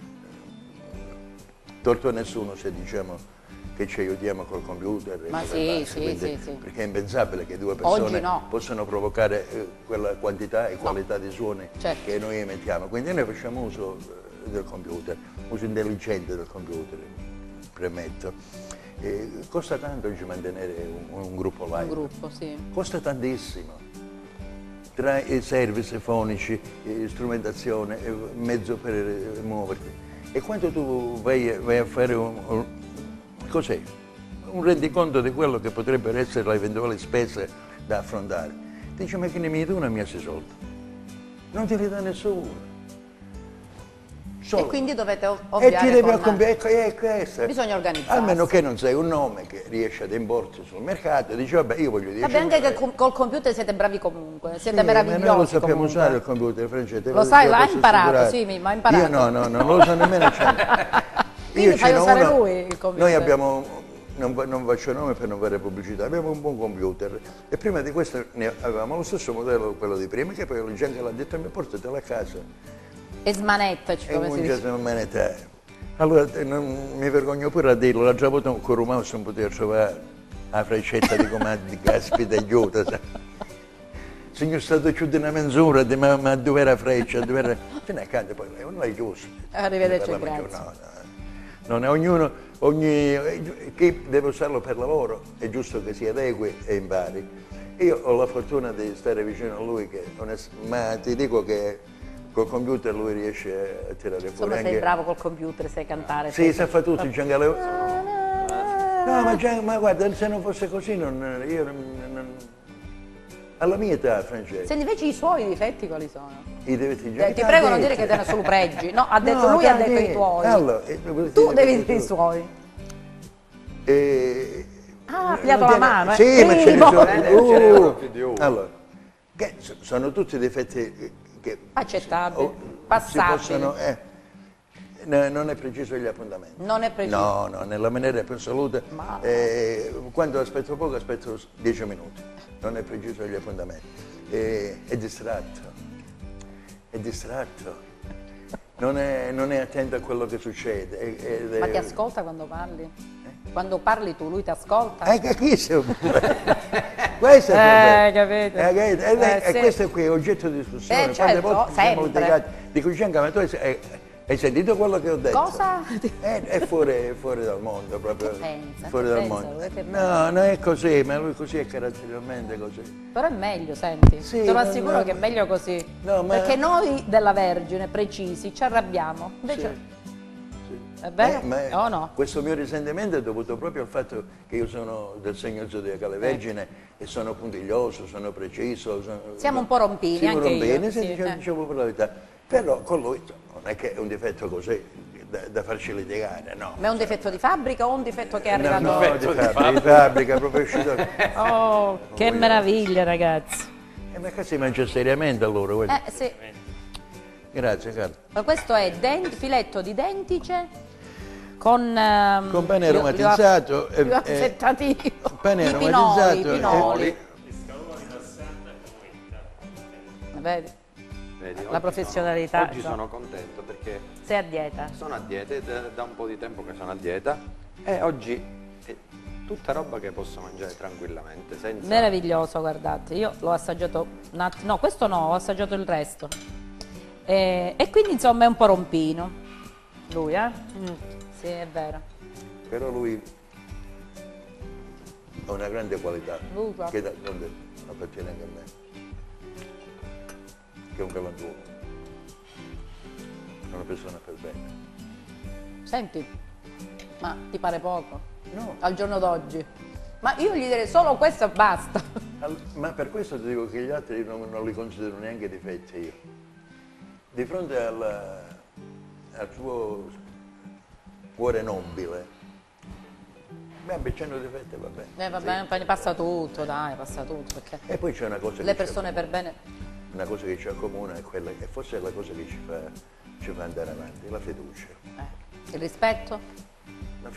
torto a nessuno se diciamo che ci aiutiamo col computer. Ma sì, perché è impensabile che due persone possano provocare quella quantità e qualità di suoni che noi emettiamo. Quindi noi facciamo uso del computer, uso intelligente del computer, premetto. Costa tanto oggi mantenere un gruppo live. Un gruppo, sì. Costa tantissimo. Tra i service fonici, strumentazione, mezzo per muoverti. E quando tu vai a fare cos'è? Un rendiconto di quello che potrebbero essere le eventuali spese da affrontare. Dici, ma che ne mi tu non mi hai soldi? Non te li dà nessuno. E quindi dovete ovviare. E ti devi accompagnare. Bisogna organizzarsi. Almeno che non sei un nome che riesce ad imporsi sul mercato e dici, vabbè, io voglio dire. Vabbè, anche che col computer siete bravi comunque, siete meravigliosi. Ma noi lo sappiamo usare il computer, Francesco. Lo sai, l'ha imparato, sì, ma ha imparato. Io no, non lo so nemmeno. Quindi fai usare lui il computer. Noi abbiamo, non faccio nome per non fare pubblicità, abbiamo un buon computer e prima di questo ne avevamo lo stesso modello, quello di prima, che poi gente l'ha detto, mi portatelo a casa. E smanettaci, come si dice. Allora, mi vergogno pure a dirlo, l'altra volta con un mouse non potevo trovare la freccetta di comandi, caspita, aiuto. Sono stato più di una mezz'ora, ma dove era freccia, dove era... Fino a canto, poi non l'hai chiuso. Arrivederci, grazie. Non è chi deve usarlo per lavoro è giusto che si adegui e impari. Io ho la fortuna di stare vicino a lui, ma ti dico che col computer lui riesce a tirare fuori. Insomma, sei bravo col computer, sai cantare. Sì, sa fare tutto, Giancarlo. No, ma guarda, se non fosse così, alla mia età, Francesco. Senti, invece i suoi difetti quali sono? I difetti ti prego non dire che te ne sono pregi. No, lui ha detto i tuoi. Allora, tu devi dire i suoi. Ha pigliato la mano, Sì, ma ce ne sono. Allora, sono tutti difetti che accettabili, passabili. Non è preciso gli appuntamenti. Non è preciso? No, nella maniera più assoluta. Quando aspetto poco, aspetto 10 minuti. Non è preciso gli appuntamenti. È distratto. Non è attento a quello che succede. Ma ti ascolta quando parli? Quando parli tu, lui ti ascolta? Chi sei? Questo è capito? Questo qui è oggetto di discussione. Certo, sempre. Dico, Gianca, ma tu hai sentito quello che ho detto? Cosa? È fuori dal mondo, proprio. Che pensa? Fuori dal mondo. No, non è così, ma lui così è caratterialmente così. Però è meglio, senti, sì, te lo assicuro che è meglio così. No, perché noi della Vergine, precisi, ci arrabbiamo. Invece... sì. È vero? O no? Questo mio risentimento è dovuto proprio al fatto che io sono del segno zodiacale Vergine e sono puntiglioso, sono preciso. Siamo un po' rompini, siamo anche rompini, io. sì, Sì, diciamo per la verità. Però con lui non è che è un difetto così da farci litigare, no. Ma è un difetto di fabbrica o un difetto che è arrivato? No, di fabbrica, proprio uscito. Oh, che meraviglia, ragazzi. Ma che si mangia seriamente allora? Sì. Grazie, Carlo. Ma questo è filetto di dentice con pane aromatizzato pane aromatizzato i pinoli. Vedi? La professionalità. Oggi sono contento perché sei a dieta. Sono a dieta, da un po' di tempo che sono a dieta e oggi è tutta roba che posso mangiare tranquillamente. Senza... Meraviglioso, guardate, io l'ho assaggiato, no, questo no, ho assaggiato il resto. E quindi insomma è un po' rompino. Lui, Sì, è vero. Però lui ha una grande qualità che appartiene anche a me. Che è un galantuomo. È una persona per bene. Senti, ma ti pare poco? No. Al giorno d'oggi? Ma io gli direi solo questo e basta. Ma per questo ti dico che gli altri non li considero neanche difetti io. Di fronte al suo cuore nobile, beh, c'hanno difetti, va bene. Va bene, ne passa tutto, dai, passa tutto. Perché e poi c'è una cosa le persone per bene. Una cosa che ci accomuna è quella, e forse è la cosa che ci fa andare avanti, la fiducia. Il rispetto? La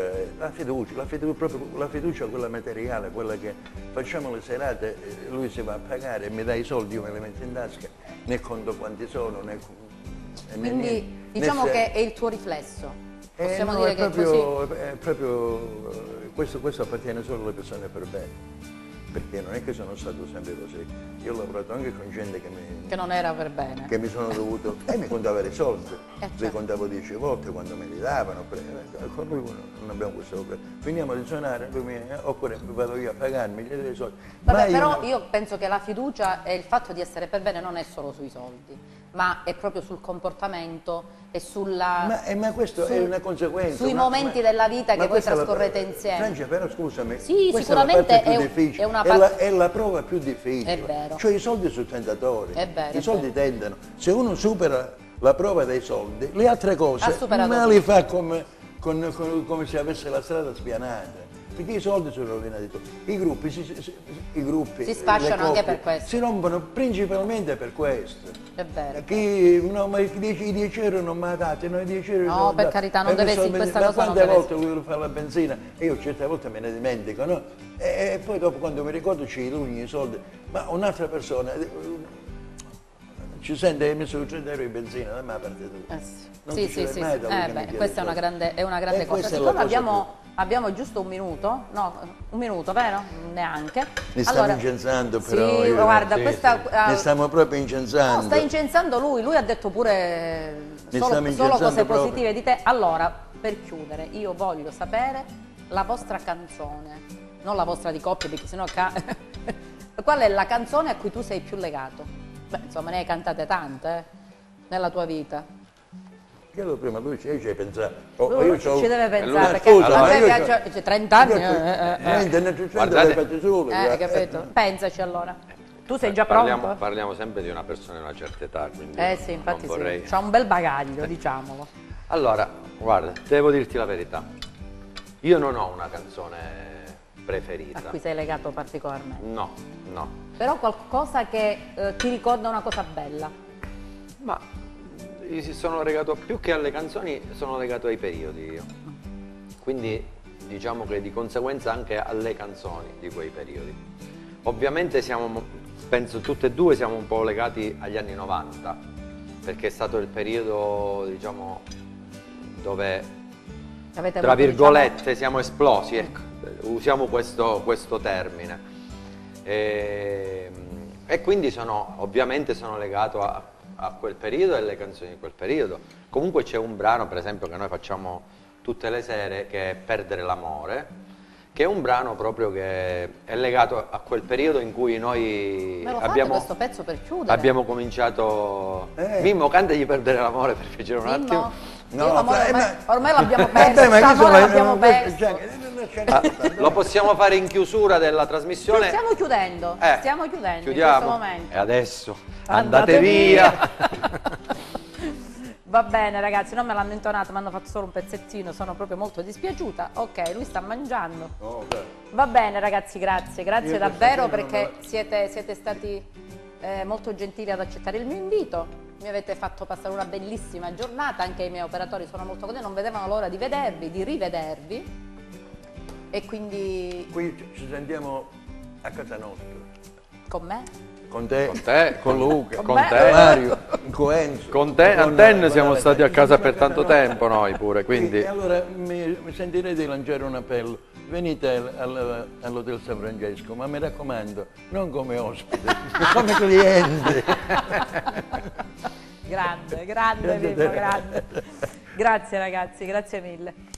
fiducia quella materiale, quella che facciamo le serate, lui si va a pagare, mi dà i soldi, io me li metto in tasca, né conto quanti sono, quindi diciamo che è il tuo riflesso. Possiamo no, dire che è proprio questo appartiene solo alle persone per bene. Perché non è che sono stato sempre così. Io ho lavorato anche con gente che non era per bene. Che mi sono dovuto. Mi contava i soldi. Certo. Li contavo 10 volte quando me li davano. Con lui non abbiamo questo problema. Finiamo di suonare, oppure vado io a pagarmi, gli do i soldi. Vabbè, però io penso che la fiducia e il fatto di essere per bene non è solo sui soldi, ma è proprio sul comportamento e sulla... Ma questo è una conseguenza. Sui momenti della vita che voi trascorrete insieme. Francia, però scusami, sì, sicuramente è una parte è la prova più difficile. È vero. Cioè i soldi sono tentatori. È vero. I soldi tentano. Se uno supera la prova dei soldi, le altre cose ma li fa come se avesse la strada spianata. Perché i soldi sono rovinati tutti. I gruppi si sfasciano anche per questo. Si rompono principalmente per questo. È vero. Ma i 10 euro non mi ha dati, no, i 10 euro no, per carità, non deve essere questa cosa. Ma quante volte volevo fare la benzina e io certe volte me ne dimentico, no? E poi dopo quando mi ricordo ci rugni i soldi. Ma un'altra persona ci sente che hai messo 100 euro in benzina, da me parte tu. Sì. Questa è una grande cosa. Siccome abbiamo giusto un minuto, vero? Neanche. Mi stiamo incensando però. Sì, guarda, mi stiamo proprio incensando. No, sta incensando lui ha detto pure solo cose positive di te. Allora, per chiudere, io voglio sapere la vostra canzone, non la vostra di coppia, perché sennò qual è la canzone a cui tu sei più legato? Beh, insomma, ne hai cantate tante nella tua vita. Io prima lui ci hai pensato. Lui ci deve pensare, perché a te piace 30 anni. Guardate, capito? Pensaci allora. Tu sei già pronto? Parliamo sempre di una persona di una certa età, quindi sì, infatti vorrei... c'ha un bel bagaglio, diciamolo. Allora, guarda, devo dirti la verità. Io non ho una canzone preferita. A cui sei legato particolarmente? No. Però qualcosa che ti ricorda una cosa bella? Ma sono legato, più che alle canzoni, sono legato ai periodi io. Quindi diciamo che di conseguenza anche alle canzoni di quei periodi. Ovviamente penso tutte e due siamo un po' legati agli anni 90, perché è stato il periodo, diciamo, dove, tra virgolette, siamo esplosi, ecco, usiamo questo termine. E quindi ovviamente sono legato a quel periodo e alle canzoni di quel periodo. Comunque c'è un brano, per esempio, che noi facciamo tutte le sere, che è Perdere l'amore, che è un brano proprio che è legato a quel periodo in cui noi questo pezzo per chiudere. Abbiamo cominciato... Mimmo, cantagli Perdere l'amore per piacere un attimo. No, ormai l'abbiamo perso, l'abbiamo perso. Lo possiamo fare in chiusura della trasmissione? Stiamo chiudendo Chiudiamo. in questo momento. E adesso andate via. Va bene ragazzi, non me l'hanno intonato, mi hanno fatto solo un pezzettino, sono proprio molto dispiaciuta. Ok, lui sta mangiando. Va bene ragazzi, grazie davvero perché siete stati molto gentili ad accettare il mio invito. Mi avete fatto passare una bellissima giornata, anche i miei operatori sono molto contenti, non vedevano l'ora di vedervi, di rivedervi. E quindi... Qui ci sentiamo a casa nostra. Con me? Con te, con Luca, con te, Mario, con Enzo. Con te, Antenne, siamo stati a casa per tanto tempo noi pure, quindi... E allora mi sentirei di lanciare un appello. Venite all'Hotel San Francesco, ma mi raccomando, non come ospite, come cliente. Grande Pippo, grande. Grazie ragazzi, grazie mille.